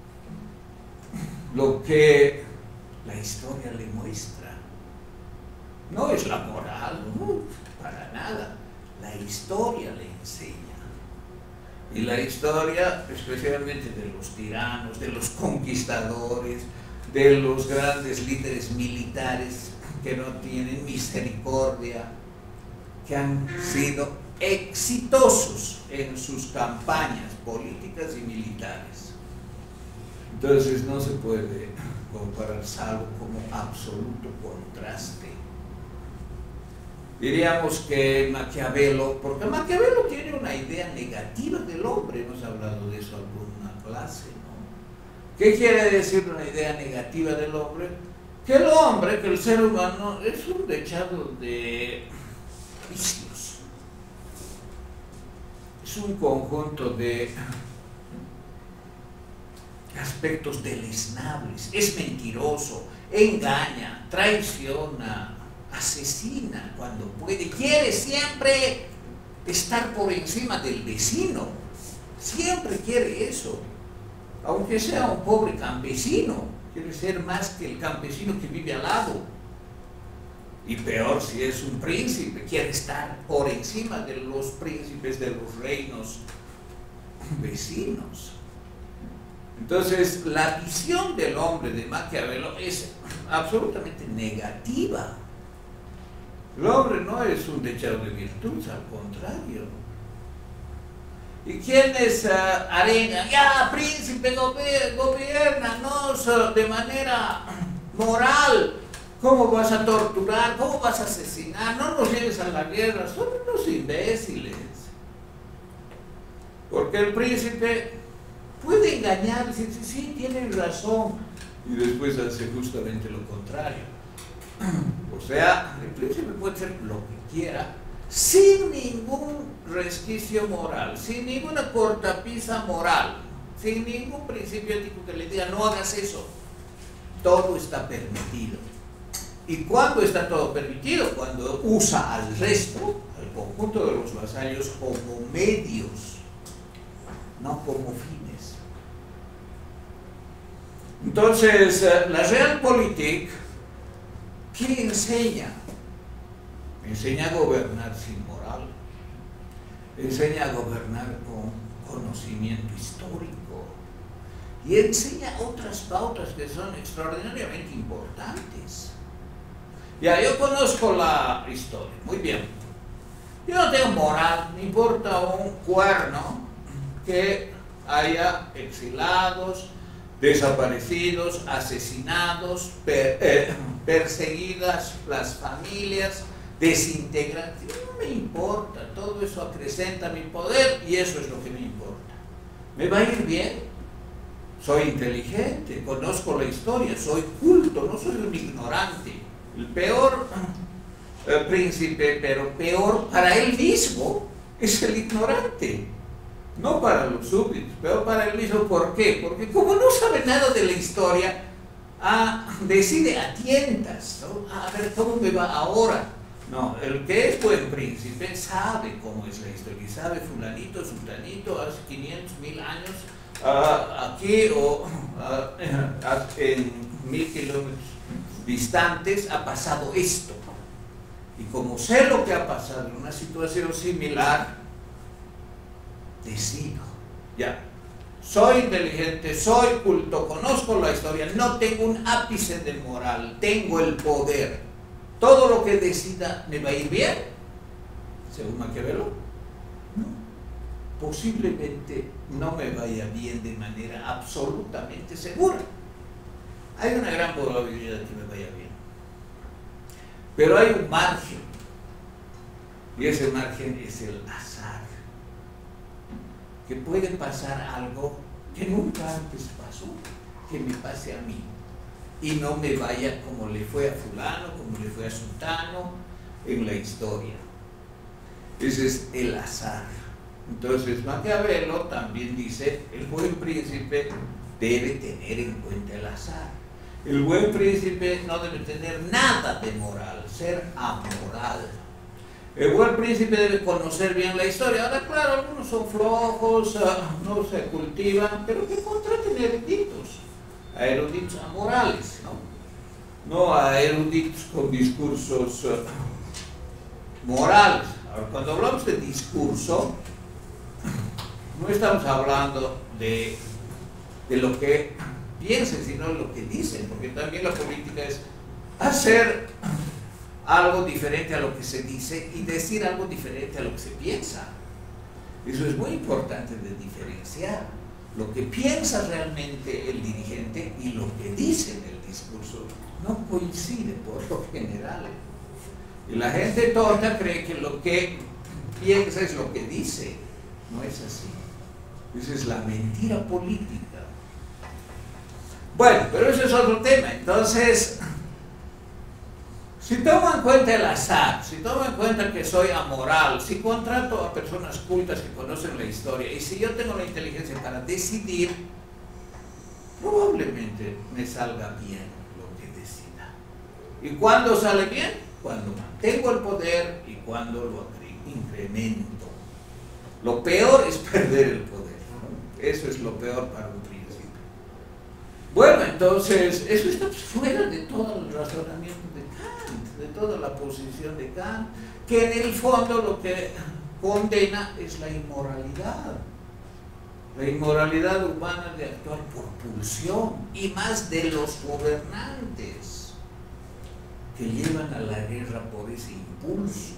Lo que la historia le muestra. No es la moral, no, para nada. La historia le enseña. Y la historia, especialmente de los tiranos, de los conquistadores, de los grandes líderes militares que no tienen misericordia, que han sido exitosos en sus campañas políticas y militares. Entonces no se puede comparar, salvo como absoluto contraste. Diríamos que Maquiavelo, porque Maquiavelo tiene una idea negativa del hombre, hemos hablado de eso en alguna clase, ¿no? ¿Qué quiere decir una idea negativa del hombre? Que el hombre, que el ser humano es un dechado de vicios, es un conjunto de aspectos deleznables, es mentiroso, engaña, traiciona, asesina cuando puede, quiere siempre estar por encima del vecino, siempre quiere eso, aunque sea un pobre campesino, quiere ser más que el campesino que vive al lado, y peor si es un príncipe, quiere estar por encima de los príncipes de los reinos vecinos. Entonces la visión del hombre de Maquiavelo es absolutamente negativa. El hombre no es un dechado de virtud, al contrario. ¿Y quiénes uh, arengan? Ya, príncipe, gober gobiernanos uh, de manera moral. ¿Cómo vas a torturar? ¿Cómo vas a asesinar? No nos lleves a la guerra. Son unos imbéciles. Porque el príncipe puede engañar y decir, sí, sí, tienen razón. Y después hace justamente lo contrario. O sea, el príncipe puede hacer lo que quiera sin ningún resquicio moral, sin ninguna cortapisa moral, sin ningún principio ético que le diga no hagas eso. Todo está permitido. ¿Y cuándo está todo permitido? Cuando usa al resto, al conjunto de los vasallos, como medios, no como fines. Entonces, la Realpolitik, ¿qué enseña? Enseña a gobernar sin moral, enseña a gobernar con conocimiento histórico y enseña otras pautas que son extraordinariamente importantes. Ya, yo conozco la historia, muy bien. Yo no tengo moral, me importa un cuerno que haya exilados, desaparecidos, asesinados, per, eh, perseguidas las familias, desintegradas. No me importa, todo eso acrecenta mi poder y eso es lo que me importa. ¿Me va a ir bien? Soy inteligente, conozco la historia, soy culto, no soy un ignorante. El peor eh, príncipe, pero peor para él mismo, es el ignorante. No para los súbditos, peor para él mismo. ¿Por qué? Porque como no sabe nada de la historia, ah, decide a tientas, ¿no? A ver cómo me va ahora. No, el que es buen príncipe sabe cómo es la historia, y sabe fulanito, sultanito, hace quinientos, mil años, uh, aquí o uh, en mil kilómetros distantes ha pasado esto. Y como sé lo que ha pasado en una situación similar, decido, ya, soy inteligente, soy culto, conozco la historia, no tengo un ápice de moral, tengo el poder. Todo lo que decida me va a ir bien, según Maquiavelo. No, posiblemente no me vaya bien de manera absolutamente segura. Hay una gran probabilidad de que me vaya bien, pero hay un margen, y ese margen es el azar, que puede pasar algo que nunca antes pasó, que me pase a mí y no me vaya como le fue a fulano, como le fue a sultano en la historia. Ese es el azar. Entonces Maquiavelo también dice, el buen príncipe debe tener en cuenta el azar. El buen príncipe no debe tener nada de moral, ser amoral. El buen príncipe debe conocer bien la historia. Ahora, claro, algunos son flojos, uh, no se cultivan, pero que contraten eruditos, a eruditos amorales, ¿no? No a eruditos con discursos uh, morales. Ahora, cuando hablamos de discurso, no estamos hablando de, de lo que piensen, sino de lo que dicen, porque también la política es hacer algo diferente a lo que se dice y decir algo diferente a lo que se piensa. Eso es muy importante de diferenciar lo que piensa realmente el dirigente y lo que dice en el discurso. No coincide por lo general. Y la gente tonta cree que lo que piensa es lo que dice. No es así. Esa es la mentira política. Bueno, pero ese es otro tema. Entonces, si tomo en cuenta el azar, si tomo en cuenta que soy amoral, si contrato a personas cultas que conocen la historia y si yo tengo la inteligencia para decidir, probablemente me salga bien lo que decida. ¿Y cuándo sale bien? Cuando mantengo el poder y cuando lo incremento. Lo peor es perder el poder, ¿no? Eso es lo peor para un príncipe. Bueno, entonces, eso está fuera de todo el razonamiento de Kant, de toda la posición de Kant, que en el fondo lo que condena es la inmoralidad. La inmoralidad humana de actuar por pulsión, y más de los gobernantes, que llevan a la guerra por ese impulso.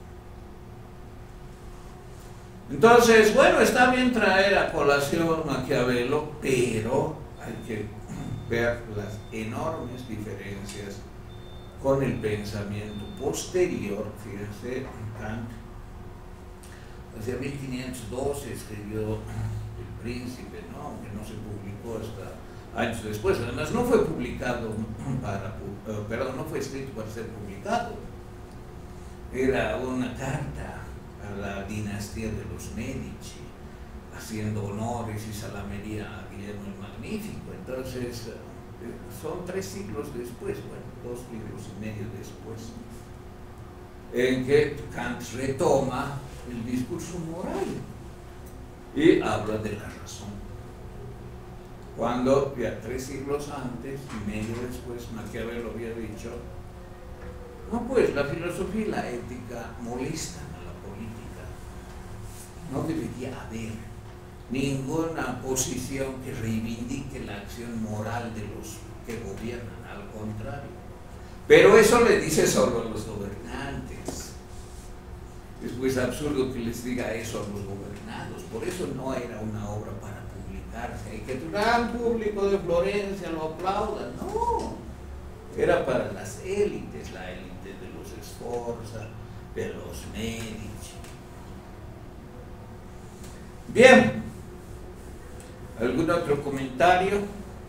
Entonces, bueno, está bien traer a colación Maquiavelo, pero hay que ver las enormes diferencias con el pensamiento posterior. Fíjense, Kant, hacia mil quinientos doce escribió El Príncipe, ¿no? Aunque no se publicó hasta años después. Además, no fue publicado para, uh, perdón, no fue escrito para ser publicado. Era una carta a la dinastía de los Medici, haciendo honores y salamería a Guillermo el Magnífico. Entonces, son tres siglos después, bueno, dos siglos y medio después, en que Kant retoma el discurso moral y habla de la razón. Cuando ya tres siglos antes y medio después Maquiavelo había dicho, no, pues la filosofía y la ética molestan a la política. No debería haber ninguna posición que reivindique la acción moral de los que gobiernan, al contrario. Pero eso le dice solo a los gobernantes. Es pues absurdo que les diga eso a los gobernados. Por eso no era una obra para publicarse y que el gran público de Florencia lo aplauda. No, era para las élites, la élite de los Sforza, de los Medici. Bien, ¿algún otro comentario?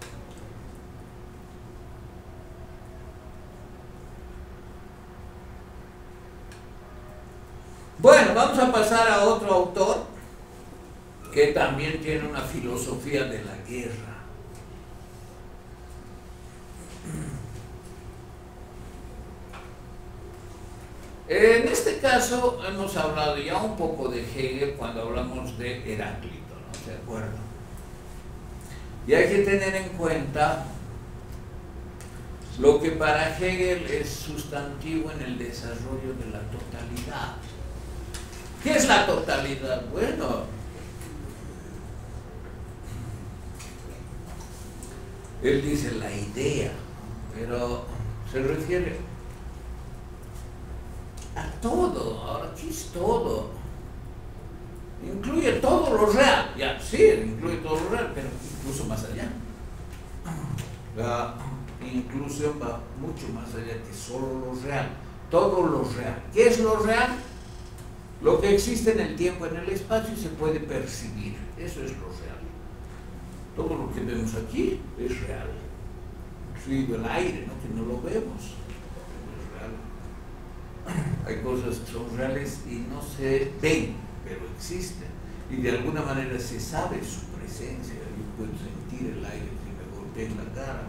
Bueno, vamos a pasar a otro autor que también tiene una filosofía de la guerra. En este caso hemos hablado ya un poco de Hegel cuando hablamos de Heráclito, ¿no? ¿De acuerdo? Y hay que tener en cuenta lo que para Hegel es sustantivo en el desarrollo de la totalidad. ¿Qué es la totalidad? Bueno, él dice la idea, pero se refiere a todo. Ahora, ¿qué es todo? Incluye todo lo real, ya, sí, incluye todo lo real, pero incluso más allá. La inclusión va mucho más allá que solo lo real, todo lo real. ¿Qué es lo real? Lo que existe en el tiempo, en el espacio y se puede percibir, eso es lo real. Todo lo que vemos aquí es real, incluido el aire, ¿no? Que no lo vemos, es real. Hay cosas que son reales y no se ven, pero existen, y de alguna manera se sabe su presencia. Yo puedo sentir el aire si me golpea en la cara.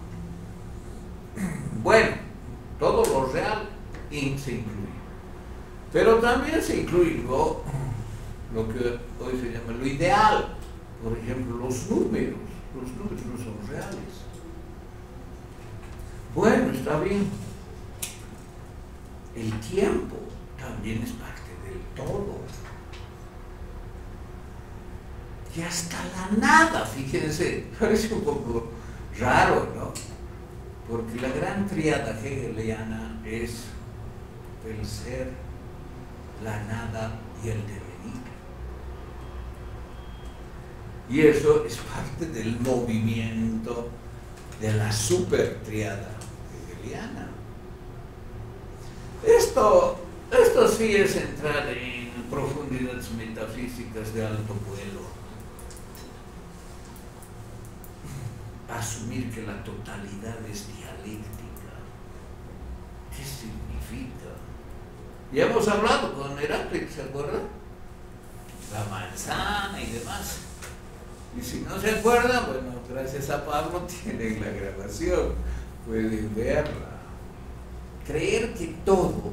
Bueno, todo lo real se incluye, pero también se incluye lo, lo que hoy se llama lo ideal. Por ejemplo, los números. Los números no son reales. Bueno, está bien. El tiempo también es parte del todo. Y hasta la nada, fíjense, parece un poco raro, ¿no? Porque la gran tríada hegeliana es el ser, la nada y el devenir. Y eso es parte del movimiento de la supertriada hegeliana. Esto, esto sí es entrar en profundidades metafísicas de alto vuelo. Asumir que la totalidad es dialéctica. ¿Qué significa? Ya hemos hablado con Heráclito, ¿se acuerdan? La manzana y demás. Y si no se acuerdan, bueno, gracias a Pablo tienen la grabación, pueden verla. Creer que todo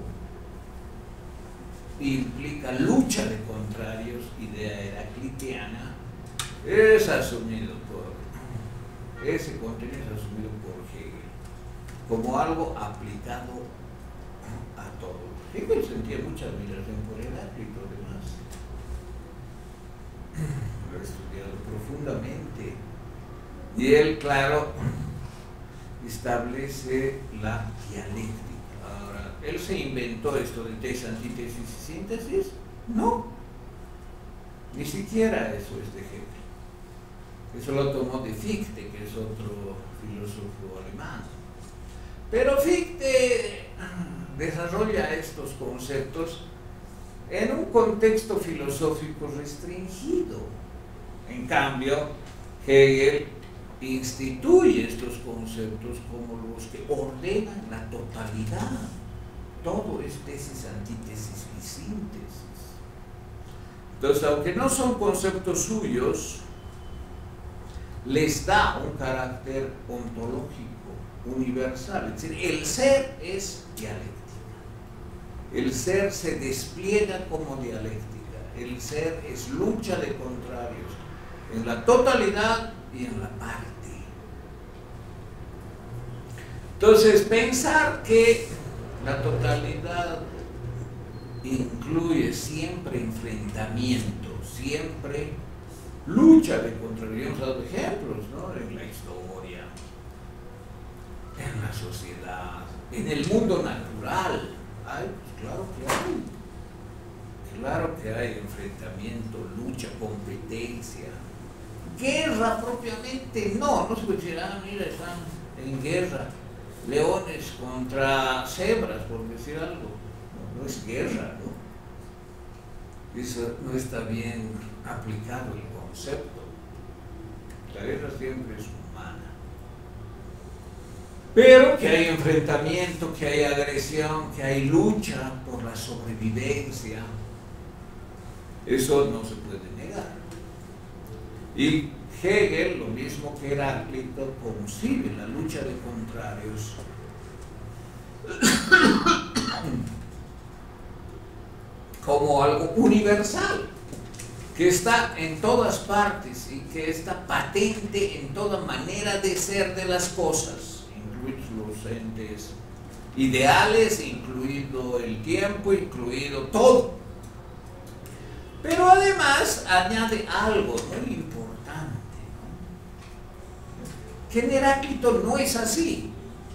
implica lucha de contrarios, idea heraclitiana, es asumido por, ese contenido es asumido por Hegel como algo aplicado a todo. Hegel sentía mucha admiración por Heráclito, además. Lo he estudiado profundamente. Y él, claro, establece la dialéctica. Ahora, ¿él se inventó esto de tesis, antítesis y síntesis? No. Ni siquiera eso es de Hegel. Eso lo tomó de Fichte, que es otro filósofo alemán. Pero Fichte desarrolla estos conceptos en un contexto filosófico restringido. En cambio, Hegel instituye estos conceptos como los que ordenan la totalidad. Todo es tesis, antítesis y síntesis. Entonces, aunque no son conceptos suyos, les da un carácter ontológico, universal. Es decir, el ser es dialéctica. El ser se despliega como dialéctica. El ser es lucha de contrarios en la totalidad y en la parte. Entonces, pensar que la totalidad incluye siempre enfrentamiento, siempre lucha de contrarios. Hemos dado ejemplos, ¿no? En la historia, en la sociedad, en el mundo natural. Ay, pues claro que hay. Claro que hay enfrentamiento, lucha, competencia. Guerra propiamente no, no se puede decir, ah, mira, están en guerra leones contra cebras, por decir algo. No, no es guerra, ¿no? Eso no está bien aplicado el concepto. La guerra siempre es humana. Pero que hay enfrentamiento, que hay agresión, que hay lucha por la sobrevivencia, eso no se puede negar. Y Hegel, lo mismo que Heráclito, concibe la lucha de contrarios como algo universal, que está en todas partes y que está patente en toda manera de ser de las cosas, incluidos los entes ideales, incluido el tiempo, incluido todo. Pero además añade algo muy importante, ¿no? Que en Heráclito no es así.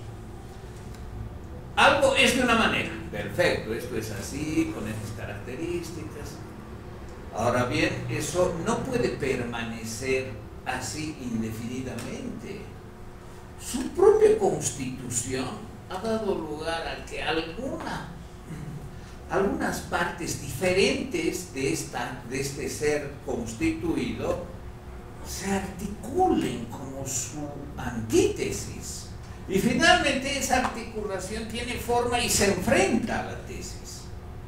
Algo es de una manera, perfecto, esto es así, con estas características. Ahora bien, eso no puede permanecer así indefinidamente. Su propia constitución ha dado lugar a que alguna, algunas partes diferentes de, esta, de este ser constituido se articulen como su antítesis. Y finalmente esa articulación tiene forma y se enfrenta a la tesis.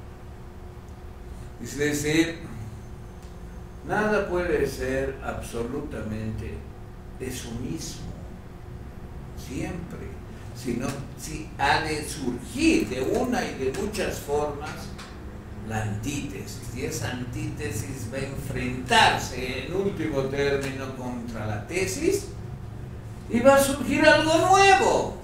Es decir, nada puede ser absolutamente eso mismo, siempre, sino si ha de surgir de una y de muchas formas la antítesis, y esa antítesis va a enfrentarse en último término contra la tesis y va a surgir algo nuevo.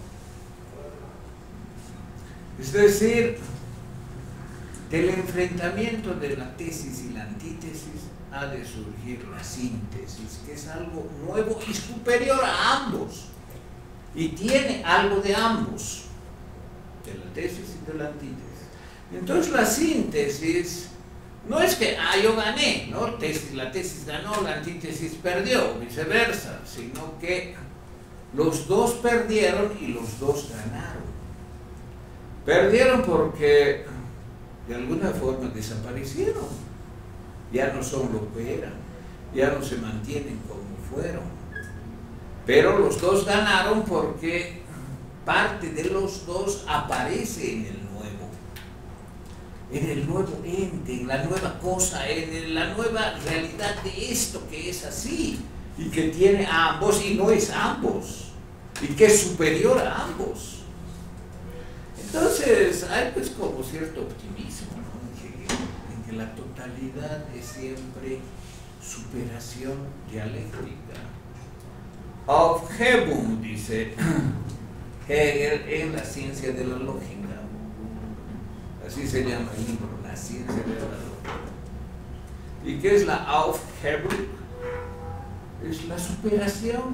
Es decir, del enfrentamiento de la tesis y la antítesis ha de surgir la síntesis, que es algo nuevo y superior a ambos, y tiene algo de ambos, de la tesis y de la antítesis. Entonces la síntesis no es que, ah, yo gané, ¿no? Tesis, la tesis ganó, la antítesis perdió, o viceversa, sino que los dos perdieron y los dos ganaron. Perdieron porque de alguna forma desaparecieron, ya no son lo que eran, ya no se mantienen como fueron. Pero los dos ganaron porque parte de los dos aparece en el nuevo, en el nuevo ente, en la nueva cosa, en la nueva realidad de esto que es así y que tiene a ambos y no es ambos y que es superior a ambos. Entonces hay pues como cierto optimismo, ¿no? en, que, en que la totalidad es siempre superación dialéctica. Aufhebung, dice Hegel en La ciencia de la lógica. Así se llama el libro, La ciencia de la lógica. ¿Y qué es la Aufhebung? Es la superación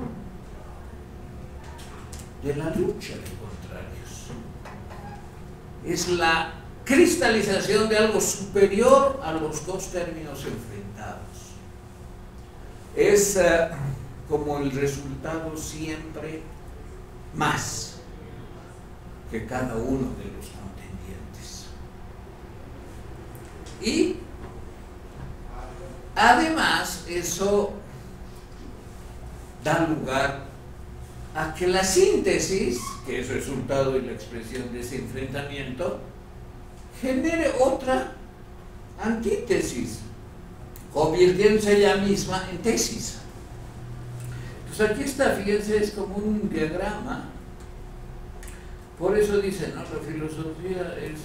de la lucha de contrarios. Es la cristalización de algo superior a los dos términos enfrentados. Es uh, como el resultado siempre más que cada uno de los contendientes. Y además eso da lugar a que la síntesis, que es resultado y la expresión de ese enfrentamiento, genere otra antítesis, convirtiéndose ella misma en tesis. Entonces aquí está, fíjense, es como un diagrama. Por eso dicen, ¿no? La filosofía es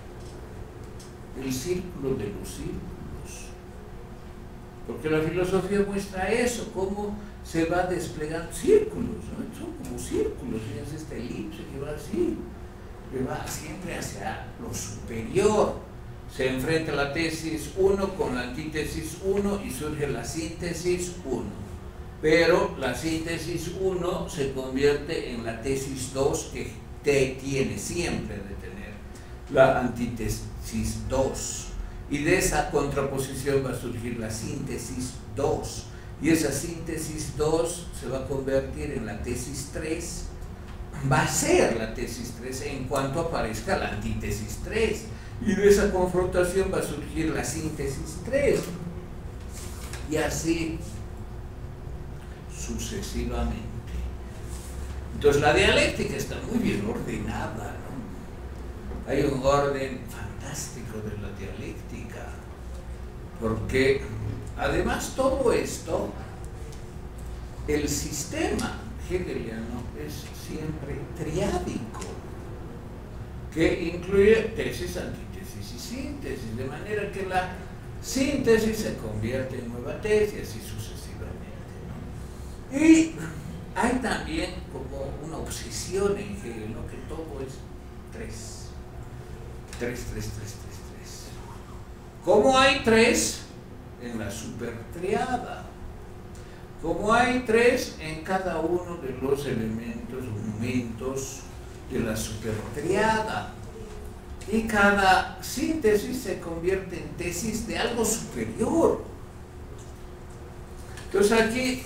el círculo de los círculos. Porque la filosofía muestra eso, cómo se va desplegando círculos, ¿no? Son como círculos, fíjense esta elipse que va así, que va siempre hacia lo superior. Se enfrenta la tesis uno con la antítesis uno y surge la síntesis uno. Pero la síntesis uno se convierte en la tesis dos, que te tiene siempre de tener la antítesis dos. Y de esa contraposición va a surgir la síntesis dos. Y esa síntesis dos se va a convertir en la tesis tres. Va a ser la tesis tres en cuanto aparezca la antítesis tres. Y de esa confrontación va a surgir la síntesis tres. Y así sucesivamente. Entonces la dialéctica está muy bien ordenada, ¿no? Hay un orden fantástico de la dialéctica, porque además todo esto, el sistema hegeliano es siempre triádico, que incluye tesis, antítesis y síntesis, de manera que la síntesis se convierte en nueva tesis, así sucesivamente, ¿no? Y hay también como una obsesión en Hegel, ¿no? Que todo es tres. Tres, tres, tres, tres, tres. ¿Cómo hay tres? En la supertriada. Como hay tres en cada uno de los elementos, momentos de la supertriada. Y cada síntesis se convierte en tesis de algo superior. Entonces aquí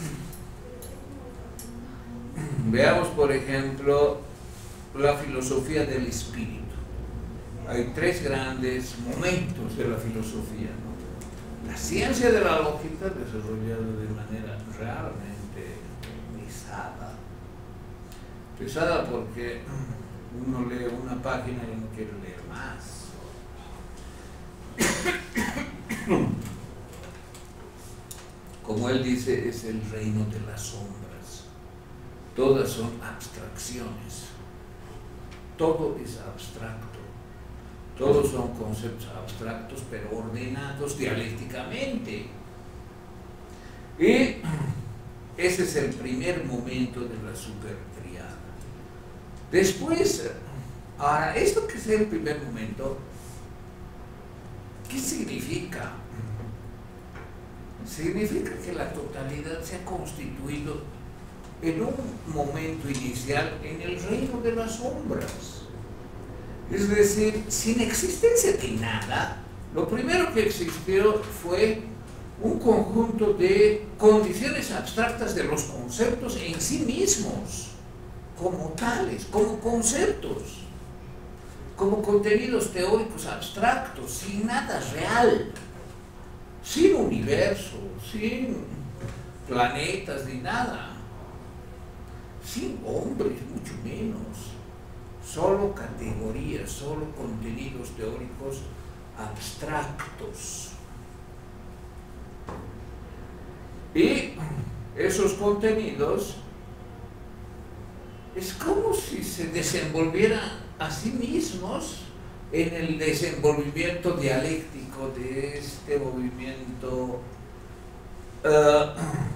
veamos, por ejemplo, la filosofía del espíritu. Hay tres grandes momentos de la filosofía, ¿no? La ciencia de la lógica, desarrollada de manera realmente pesada. Pesada porque uno lee una página y no quiere leer más. Como él dice, es el reino de las sombras. Todas son abstracciones. Todo es abstracto. Todos son conceptos abstractos, pero ordenados dialécticamente. Y ese es el primer momento de la supertriada. Después, ahora, esto que es el primer momento, ¿qué significa? Significa que la totalidad se ha constituido en un momento inicial en el reino de las sombras. Es decir, sin existencia de nada, lo primero que existió fue un conjunto de condiciones abstractas de los conceptos en sí mismos, como tales, como conceptos, como contenidos teóricos abstractos, sin nada real, sin universo, sin planetas ni nada, sin hombres, mucho menos. Solo categorías, solo contenidos teóricos abstractos. Y esos contenidos es como si se desenvolvieran a sí mismos en el desenvolvimiento dialéctico de este movimiento uh,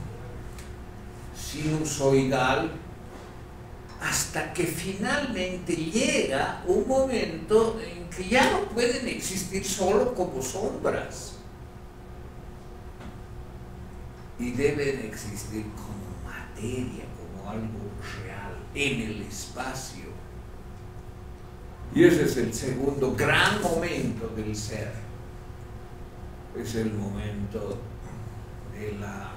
sinusoidal, hasta que finalmente llega un momento en que ya no pueden existir solo como sombras y deben existir como materia, como algo real en el espacio. Y ese es el segundo gran momento del ser. Es el momento de la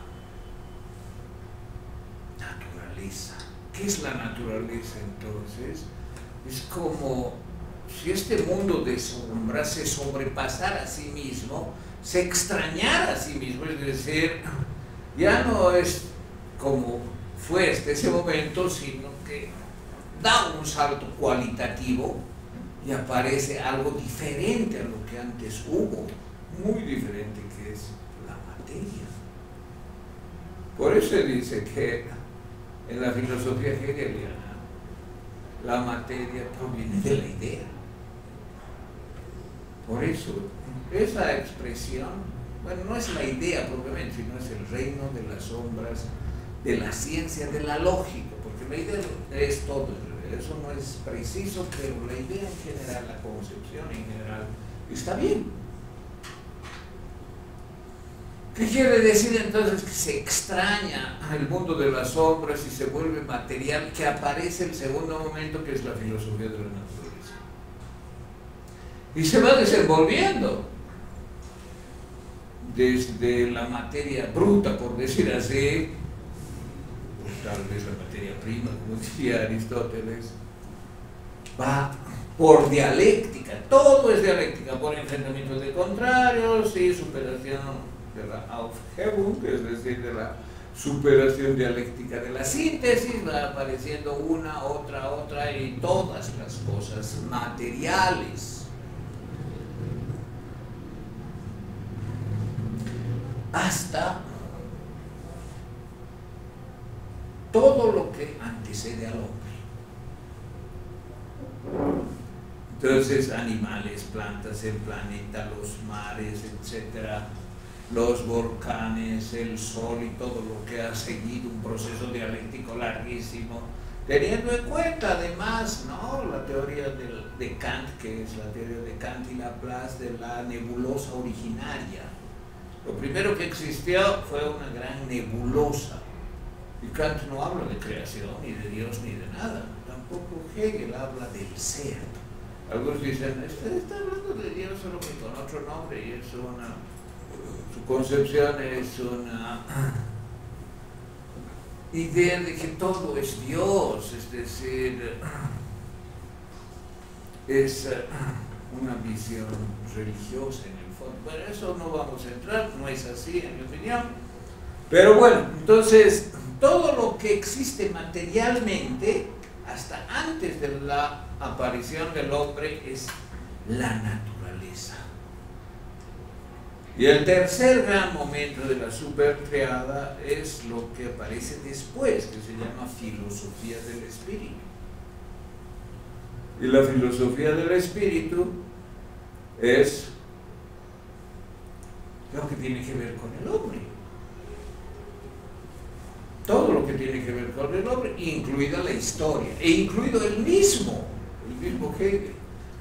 naturaleza. ¿Qué es la naturaleza entonces? Es como si este mundo de sombras se sobrepasara a sí mismo, se extrañara a sí mismo, es decir, ya no es como fue hasta ese momento, sino que da un salto cualitativo y aparece algo diferente a lo que antes hubo, muy diferente, que es la materia. Por eso dice que En la filosofía hegeliana, la materia proviene de la idea. Por eso, esa expresión, bueno, no es la idea propiamente, sino es el reino de las sombras, de la ciencia, de la lógica, porque la idea es todo, eso no es preciso, pero la idea en general, la concepción en general, está bien. ¿Qué quiere decir entonces? Que se extraña el mundo de las sombras y se vuelve material, que aparece el segundo momento, que es la filosofía de la naturaleza. Y se va desenvolviendo desde la materia bruta, por decir así, pues tal vez la materia prima, como decía Aristóteles, va por dialéctica, todo es dialéctica, por enfrentamientos de contrarios y superación de la Aufhebung, es decir, de la superación dialéctica de la síntesis, va apareciendo una, otra, otra y todas las cosas materiales. Hasta todo lo que antecede al hombre. Entonces, animales, plantas, el planeta, los mares, etcétera, los volcanes, el sol y todo lo que ha seguido un proceso dialéctico larguísimo, teniendo en cuenta además, ¿no?, la teoría de, de Kant, que es la teoría de Kant y Laplace de la nebulosa originaria. Lo primero que existió fue una gran nebulosa, y Kant no habla de creación, ni de Dios, ni de nada. Tampoco Hegel habla del ser. Algunos dicen, usted está hablando de Dios solo que con otro nombre, y es una, su concepción es una idea de que todo es Dios, es decir, es una visión religiosa en el fondo. Bueno, eso no vamos a entrar, no es así en mi opinión, pero bueno, entonces todo lo que existe materialmente hasta antes de la aparición del hombre es la naturaleza. Y el tercer gran momento de la supertriada es lo que aparece después, que se llama filosofía del espíritu. Y la filosofía del espíritu es lo que tiene que ver con el hombre. Todo lo que tiene que ver con el hombre, incluida la historia, e incluido el mismo, el mismo Hegel.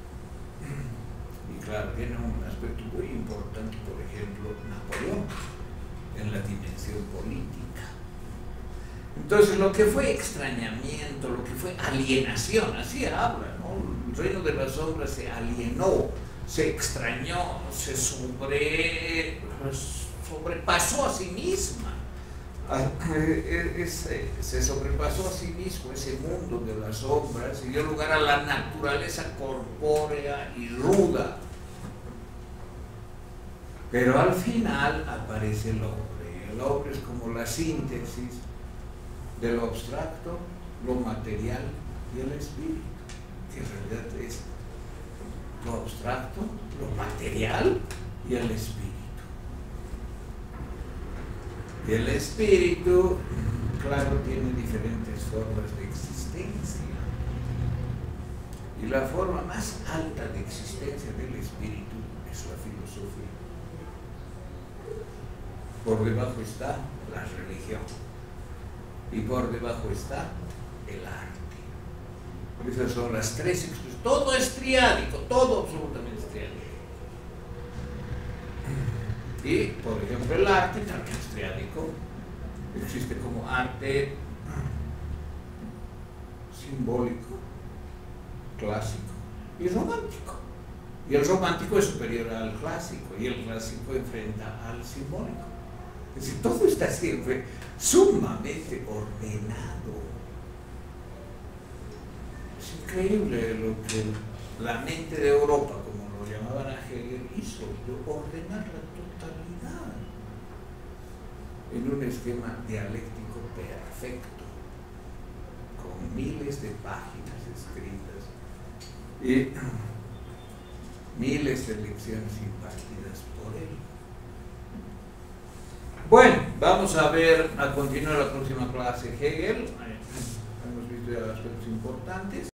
Y claro, tiene un aspecto muy importante, por ejemplo, Napoleón, en la dimensión política. Entonces, lo que fue extrañamiento, lo que fue alienación, así habla, ¿no? El reino de las sombras se alienó, se extrañó, se sobre, sobrepasó a sí misma. Se sobrepasó a sí mismo ese mundo de las sombras y dio lugar a la naturaleza corpórea y ruda. Pero al final aparece el hombre. El hombre es como la síntesis de lo abstracto, lo material y el espíritu, que en realidad es lo abstracto, lo material y el espíritu. Y el espíritu, claro, tiene diferentes formas de existencia. Y la forma más alta de existencia del espíritu es la filosofía. Por debajo está la religión. Y por debajo está el arte. Esas son las tres expresiones. Todo es triádico, todo absolutamente es triádico. Y, por ejemplo, el arte también es triádico. Existe como arte simbólico, clásico y romántico. Y el romántico es superior al clásico, y el clásico enfrenta al simbólico. Es decir, todo está siempre sumamente ordenado. Es increíble lo que la mente de Europa, como lo llamaban a Hegel, hizo, de ordenar la totalidad en un esquema dialéctico perfecto, con miles de páginas escritas y miles de lecciones impartidas por él. Bueno, vamos a ver, a continuar la próxima clase Hegel. Hemos visto ya aspectos importantes.